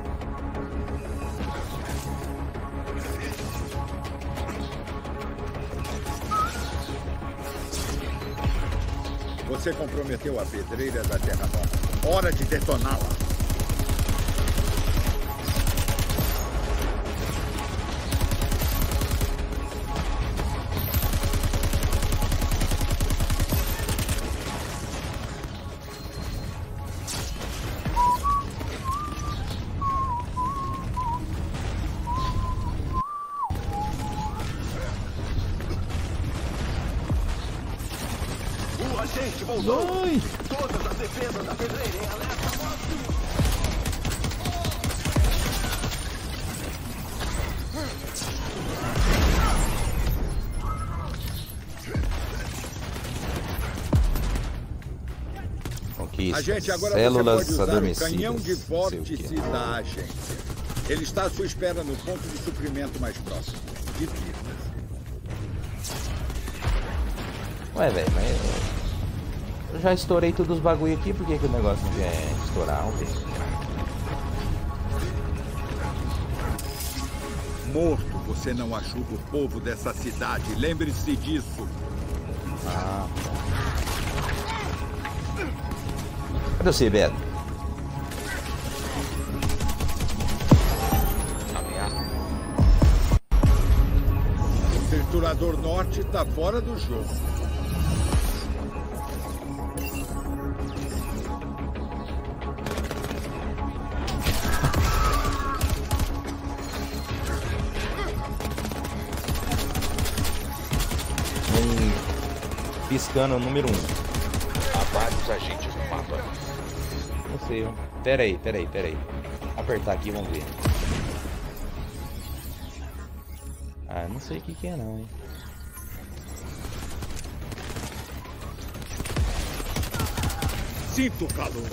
Você comprometeu a pedreira da Terra Nova. Hora de detoná-la. O agente voltou. Ai. Todas as defesas da pedreira em alerta. Pistas. Agente, agora Células você pode usar o canhão adormecidas. de Não sei o vórtice quê. da agência. Ele está à sua espera no ponto de suprimento mais próximo. De pistas. Ué, velho, mas eu- eu já estourei todos os bagulho aqui, por que, que o negócio não quer estourar? Vamos ver. Morto, você não ajuda o povo dessa cidade. Lembre-se disso. Ah. Cadê você, Beto? Ameaça. O triturador norte está fora do jogo. Um piscando o número um. Há vários agentes no mapa. Não sei. ó. Pera aí, pera aí, pera aí. Vamos apertar aqui e vamos ver. Ah, não sei o que que é não, hein. Sinto o calor.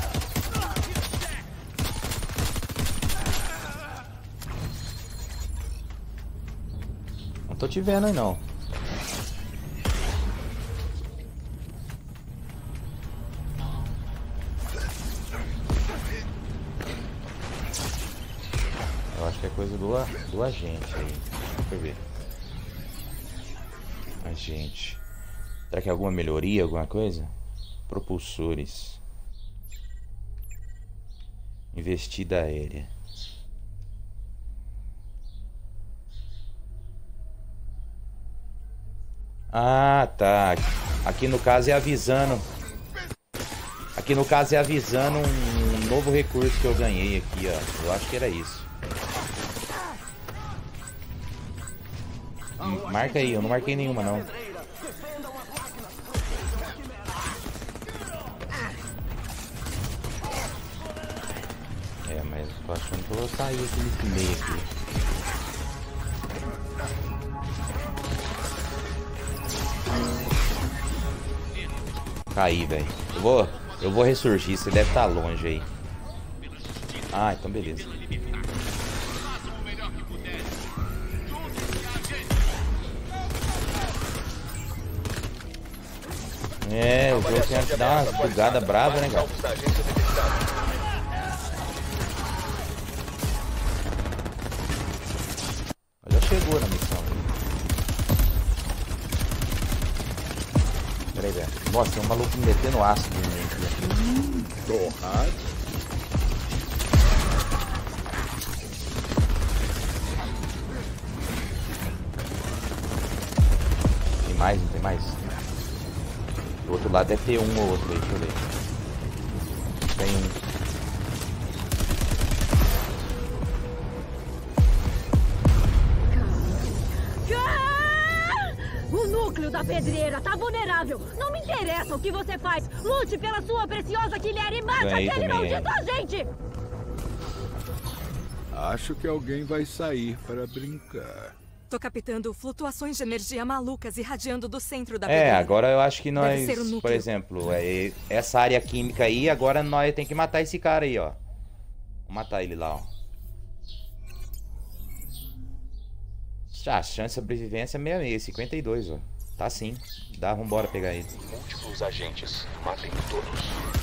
Não tô te vendo aí não. Eu acho que é coisa do, a- do agente aí. Deixa eu ver. Agente. Será que é alguma melhoria, alguma coisa? Propulsores. Investida aérea. Ah, tá. Aqui no caso é avisando. Aqui no caso é avisando um novo recurso que eu ganhei aqui, ó. Eu acho que era isso. Hum, Marca aí, eu não marquei nenhuma não. É, mas tô achando que eu vou sair aqui nesse meio aqui. Caí, velho. Eu vou, eu vou ressurgir, você deve estar longe aí. Ah, então beleza. É, o jogo tem que dar umas bugadas bravas, né, cara? Alvos da agência detectados. Já chegou na missão. Peraí, velho. Nossa, tem um maluco me metendo ácido no meio aqui. Torrado. Tem mais, não tem mais? Do outro lado deve ter um ou outro aí, deixa eu ver. Tem um. O núcleo da pedreira tá vulnerável. Não me interessa o que você faz. Lute pela sua preciosa quilhera e mate Ganhei aquele também, maldito agente. Acho que alguém vai sair para brincar. Tô captando flutuações de energia malucas irradiando do centro da É, pedreira. agora eu acho que nós, Deve ser o núcleo. por exemplo, é, essa área química aí, agora nós tem que matar esse cara aí, ó. Vou matar ele lá, ó. Já, chance de sobrevivência é sessenta e seis, cinquenta e dois, ó. Tá sim. Dá, vambora pegar ele. Múltiplos agentes. Matem todos.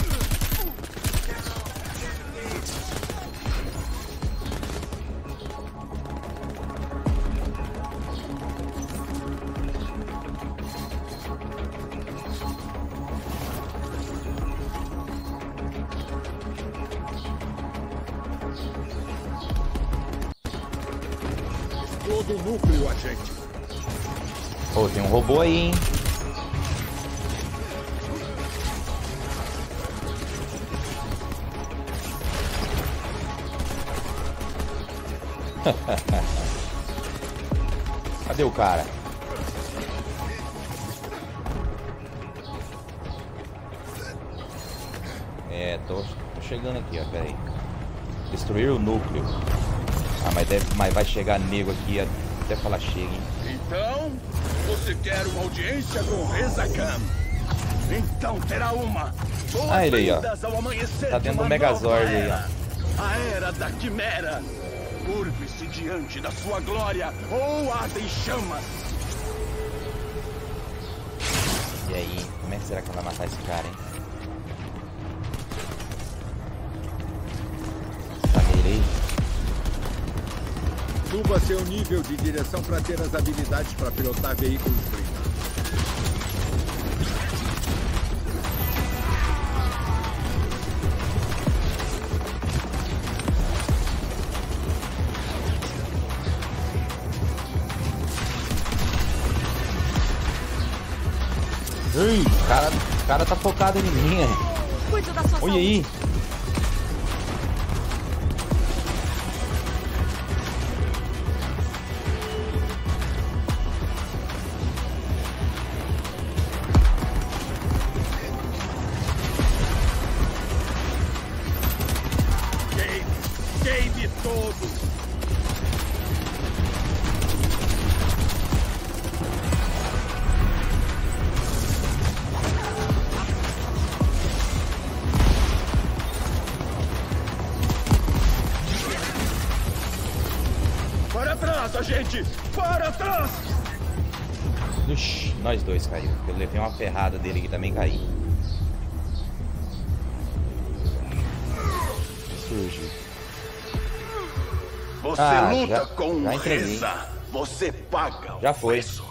Todo o núcleo, agente. Ô, tem um robô aí, hein? Cadê o cara? É, tô, tô chegando aqui, ó, pera aí. Destruir o núcleo. Ah, mas, deve, mas vai chegar nego aqui até falar chega, hein? Então, você quer uma audiência com Reza Khan? Então terá uma. Ah, ele aí, ó. Tá dentro do Megazord aí, ó. A era da Quimera. Curve-se diante da sua glória, ou arda em chamas. E aí, como é que será que ela vai matar esse cara, hein? Tá mirei. Suba seu nível de direção para ter as habilidades para pilotar veículos blindados. Ui, o cara, o cara tá focado em mim, né? Cuida da sua Olha aí. Queime, queime todos. Gente, para trás! Ixi, nós dois caiu. Eu levei uma ferrada dele que também caí. Surgiu. Você Ah, luta já- com já entreguei. reza. Você paga. o Já foi. preço.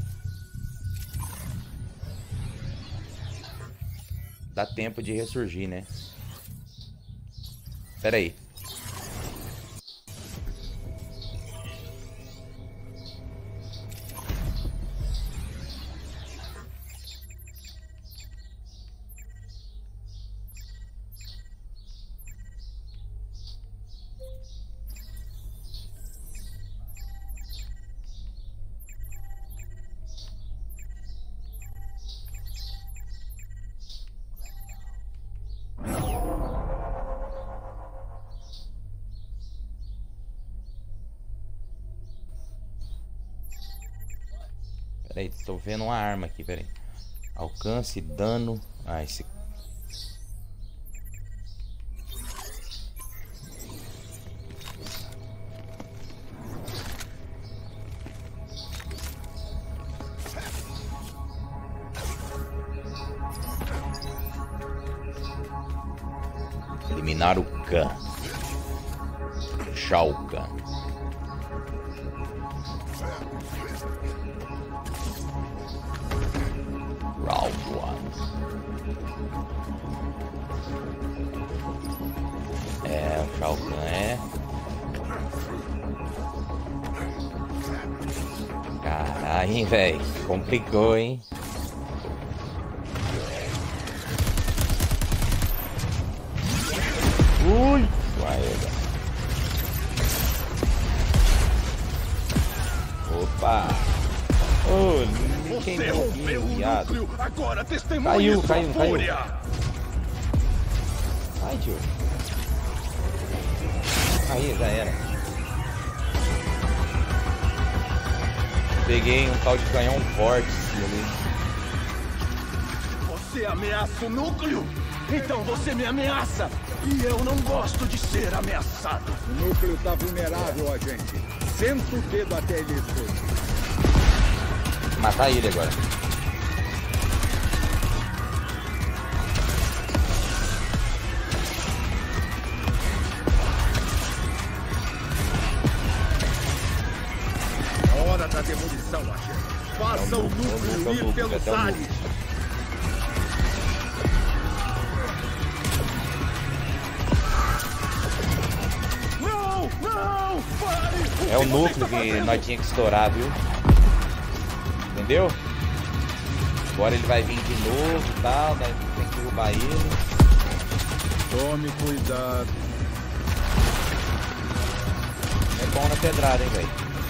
Dá tempo de ressurgir, né? Pera aí. Peraí, estou vendo uma arma aqui, peraí. Alcance, dano. Ah, esse. Eliminar o Khan. Shao Kahn. Round one. É, o Shao Kahn é. Caralho, velho. Complicou, hein? Ui! Vai, opa! Oh, quem Você rompeu o viado. núcleo, agora testemunha Caiu, sua caiu, caiu. fúria. Ai, tio. Aí, já era. Peguei um tal de canhão forte ali. Você ameaça o núcleo? Então você me ameaça. E eu não gosto de ser ameaçado. O núcleo tá vulnerável, agente. Senta o dedo até ele explodir. Matar ele agora. Hora da demolição, agente. Faça o núcleo ir pelos ares. Não, não, pare! É o núcleo que nós tínhamos que estourar, viu? Entendeu? Agora ele vai vir de novo e tal, né? Tem que derrubar ele. Tome cuidado. É bom na pedrada, hein, velho?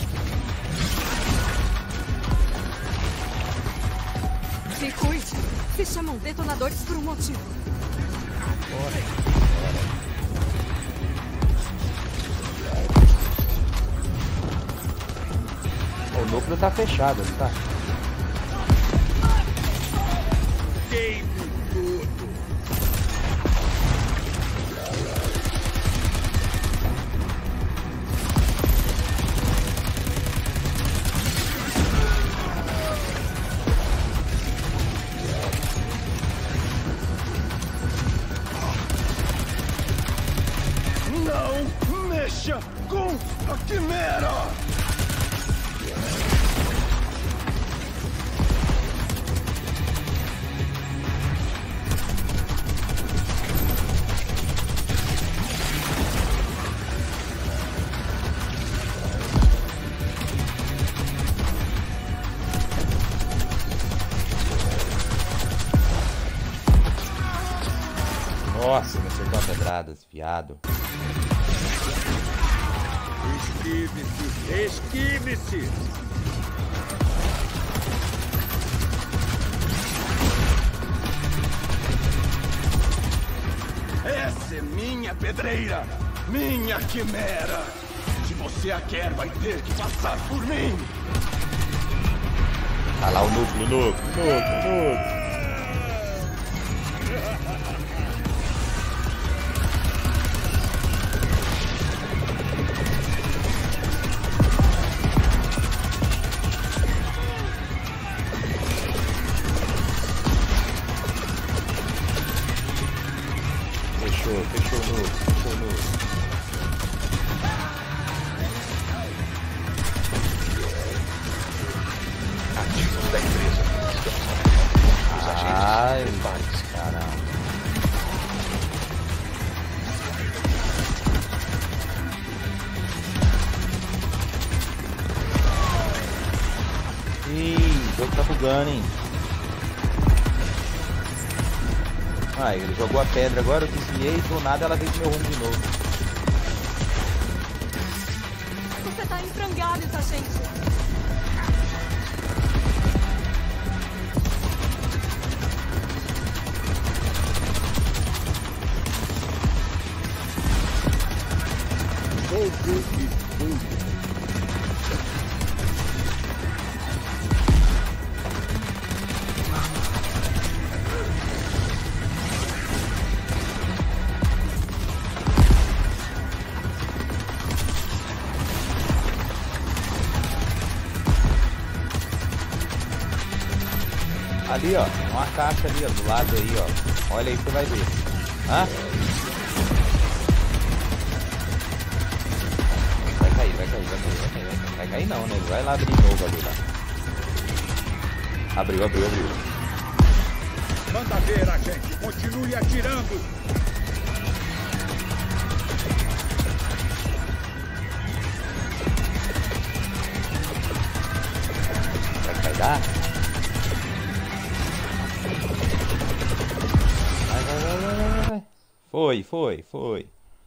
Se cuide. Se chamam detonadores por um motivo. Bora. O núcleo tá fechado, não tá? Queime tudo. Não mexa com a Quimera! Nossa, me acertou uma pedrada, fiado. Esquive-se! Esquive-se! Essa é minha pedreira! Minha Quimera! Se você a quer, vai ter que passar por mim! Tá lá o núcleo, núcleo, núcleo, núcleo. Fechou, fechou o núcleo, fechou o núcleo. Ativos da empresa. Estamos os Ai, agentes principais. caramba. Ih, o jogo tá bugando, hein? Ah, ele jogou a pedra agora, eu desviei e do nada ela veio pro meu rumo de novo. Você tá em frangalhos, agente. Fogo e fogo. Ali, ó, uma caixa ali, ó, do lado aí, ó. Olha aí que você vai ver. Hã? Vai cair, vai cair, vai cair, vai cair, vai cair. Vai cair não, né? Ele vai lá abrir de novo ali, lá. Abriu, abriu, abriu. Manda ver, agente. Continue atirando. Vai cair dar? Vai, vai, vai, vai, vai, vai. Foi, foi, foi.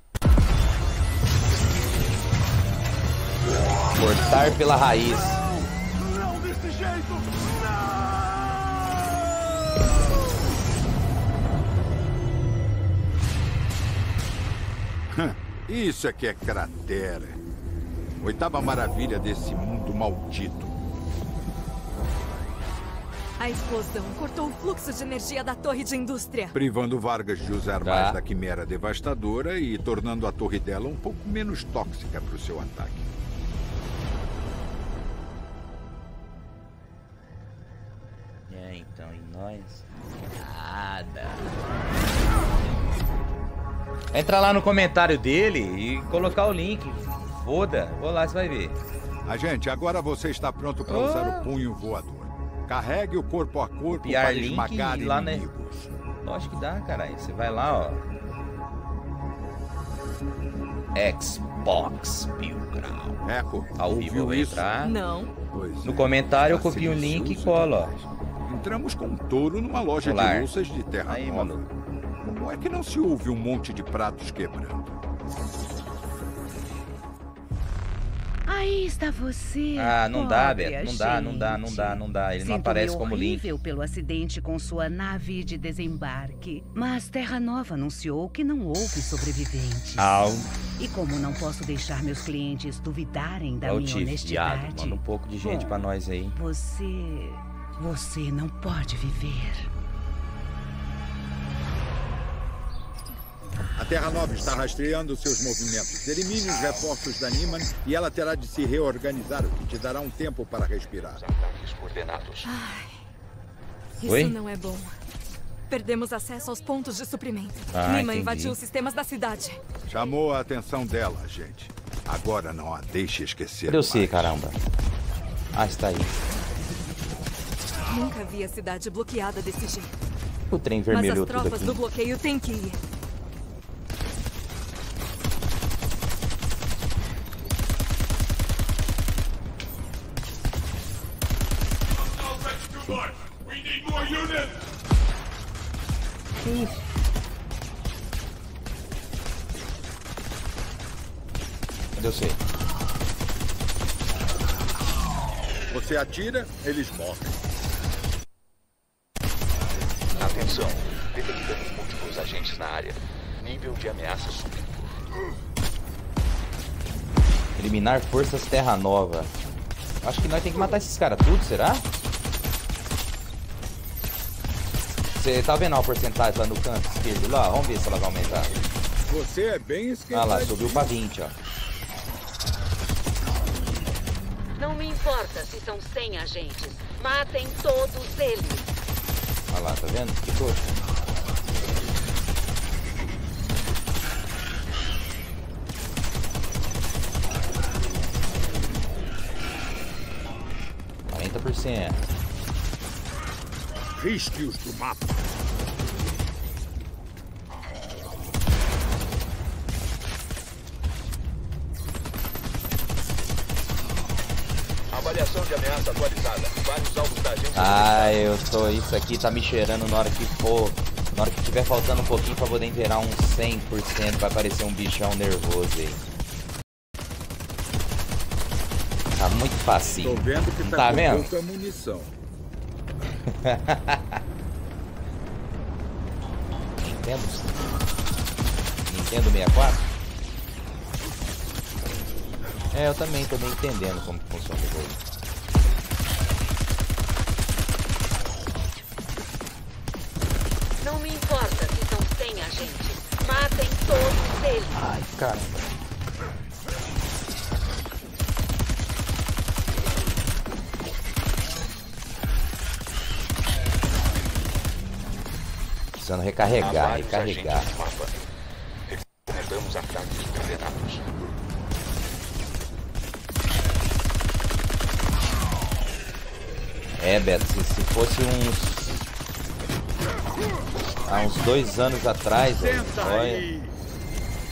Cortar pela raiz. Não desse jeito! Não! Isso é que é cratera. Oitava maravilha desse mundo maldito. A explosão cortou o fluxo de energia da torre de indústria. Privando Vargas de usar Tá. mais da Quimera devastadora e tornando a torre dela um pouco menos tóxica para o seu ataque. É, então, e nós? Nada. Entra lá no comentário dele e colocar o link. Foda, vou lá, você vai ver. Agente, agora você está pronto para Oh. usar o punho voador. Carregue o corpo a corpo Copiar para link esmagar e lá, né? inimigos. Lógico que dá, caralho. Você vai lá, ó. Xbox Mil Grau. Eco, Ao vivo eu ouviu vou isso? entrar. Não. Pois No é. comentário eu Tá copio o link e silencioso colo, ó. demais. Entramos com um touro numa loja Celular. de louças de terra Aí, nova. maluco. Como é que não se ouve um monte de pratos quebrando? Aí está você. Ah, não dá, pobre Beto. Não dá, não dá, não agente. dá, não dá. Ele não Sinto-me aparece como link. horrível pelo acidente com sua nave de desembarque. Mas Terra Nova anunciou que não houve sobreviventes. Au. E como não posso deixar meus clientes duvidarem da Ó o minha Tiff, honestidade... viado. Manda um pouco de gente Bom, pra nós aí. Você... Você não pode viver. A Terra Nova está rastreando seus movimentos. Elimine os reforços da Niman e ela terá de se reorganizar, o que te dará um tempo para respirar. Os ataques coordenados. Ai, isso Oi? não é bom. Perdemos acesso aos pontos de suprimento. Ah, Lima entendi. invadiu os sistemas da cidade. Chamou a atenção dela, gente. Agora não a deixe esquecer. Eu sei, caramba. Ah, está aí. Nunca vi a cidade bloqueada desse jeito. O trem vermelhou tudo aqui. Mas as tropas do bloqueio têm que ir. Eu sei. Você atira, eles morrem. Atenção, detectamos múltiplos agentes na área. Nível de ameaça subindo. Eliminar forças Terra Nova. Acho que nós temos que matar esses caras tudo, será? Você tá vendo a porcentagem lá no canto esquerdo lá? Vamos ver se ela vai aumentar. Você é bem esquentado. Ah lá, subiu pra vinte, ó. Não me importa se são cem agentes. Matem todos eles. Olha lá, tá vendo? Que coisa. quarenta por cento. Risque-os do mapa. Avaliação de ameaça atualizada. Vários alvos da agência. Ah, eu tô. Isso aqui tá me cheirando na hora que for. Na hora que tiver faltando um pouquinho pra poder inteirar uns cem por cento. Vai aparecer um bichão nervoso aí. Tá muito facinho. Tô vendo que tá, tá com vendo? pouca munição. Nintendo? Nintendo sessenta e quatro? É, eu também tô bem entendendo como que funciona o jogo. Não me importa se são cem agentes. Matem todos eles. Ai, caramba. Precisando recarregar, recarregar. Recomendamos ataques coordenados. É, Beto, se, se fosse uns... Há uns dois anos atrás, ó, olha,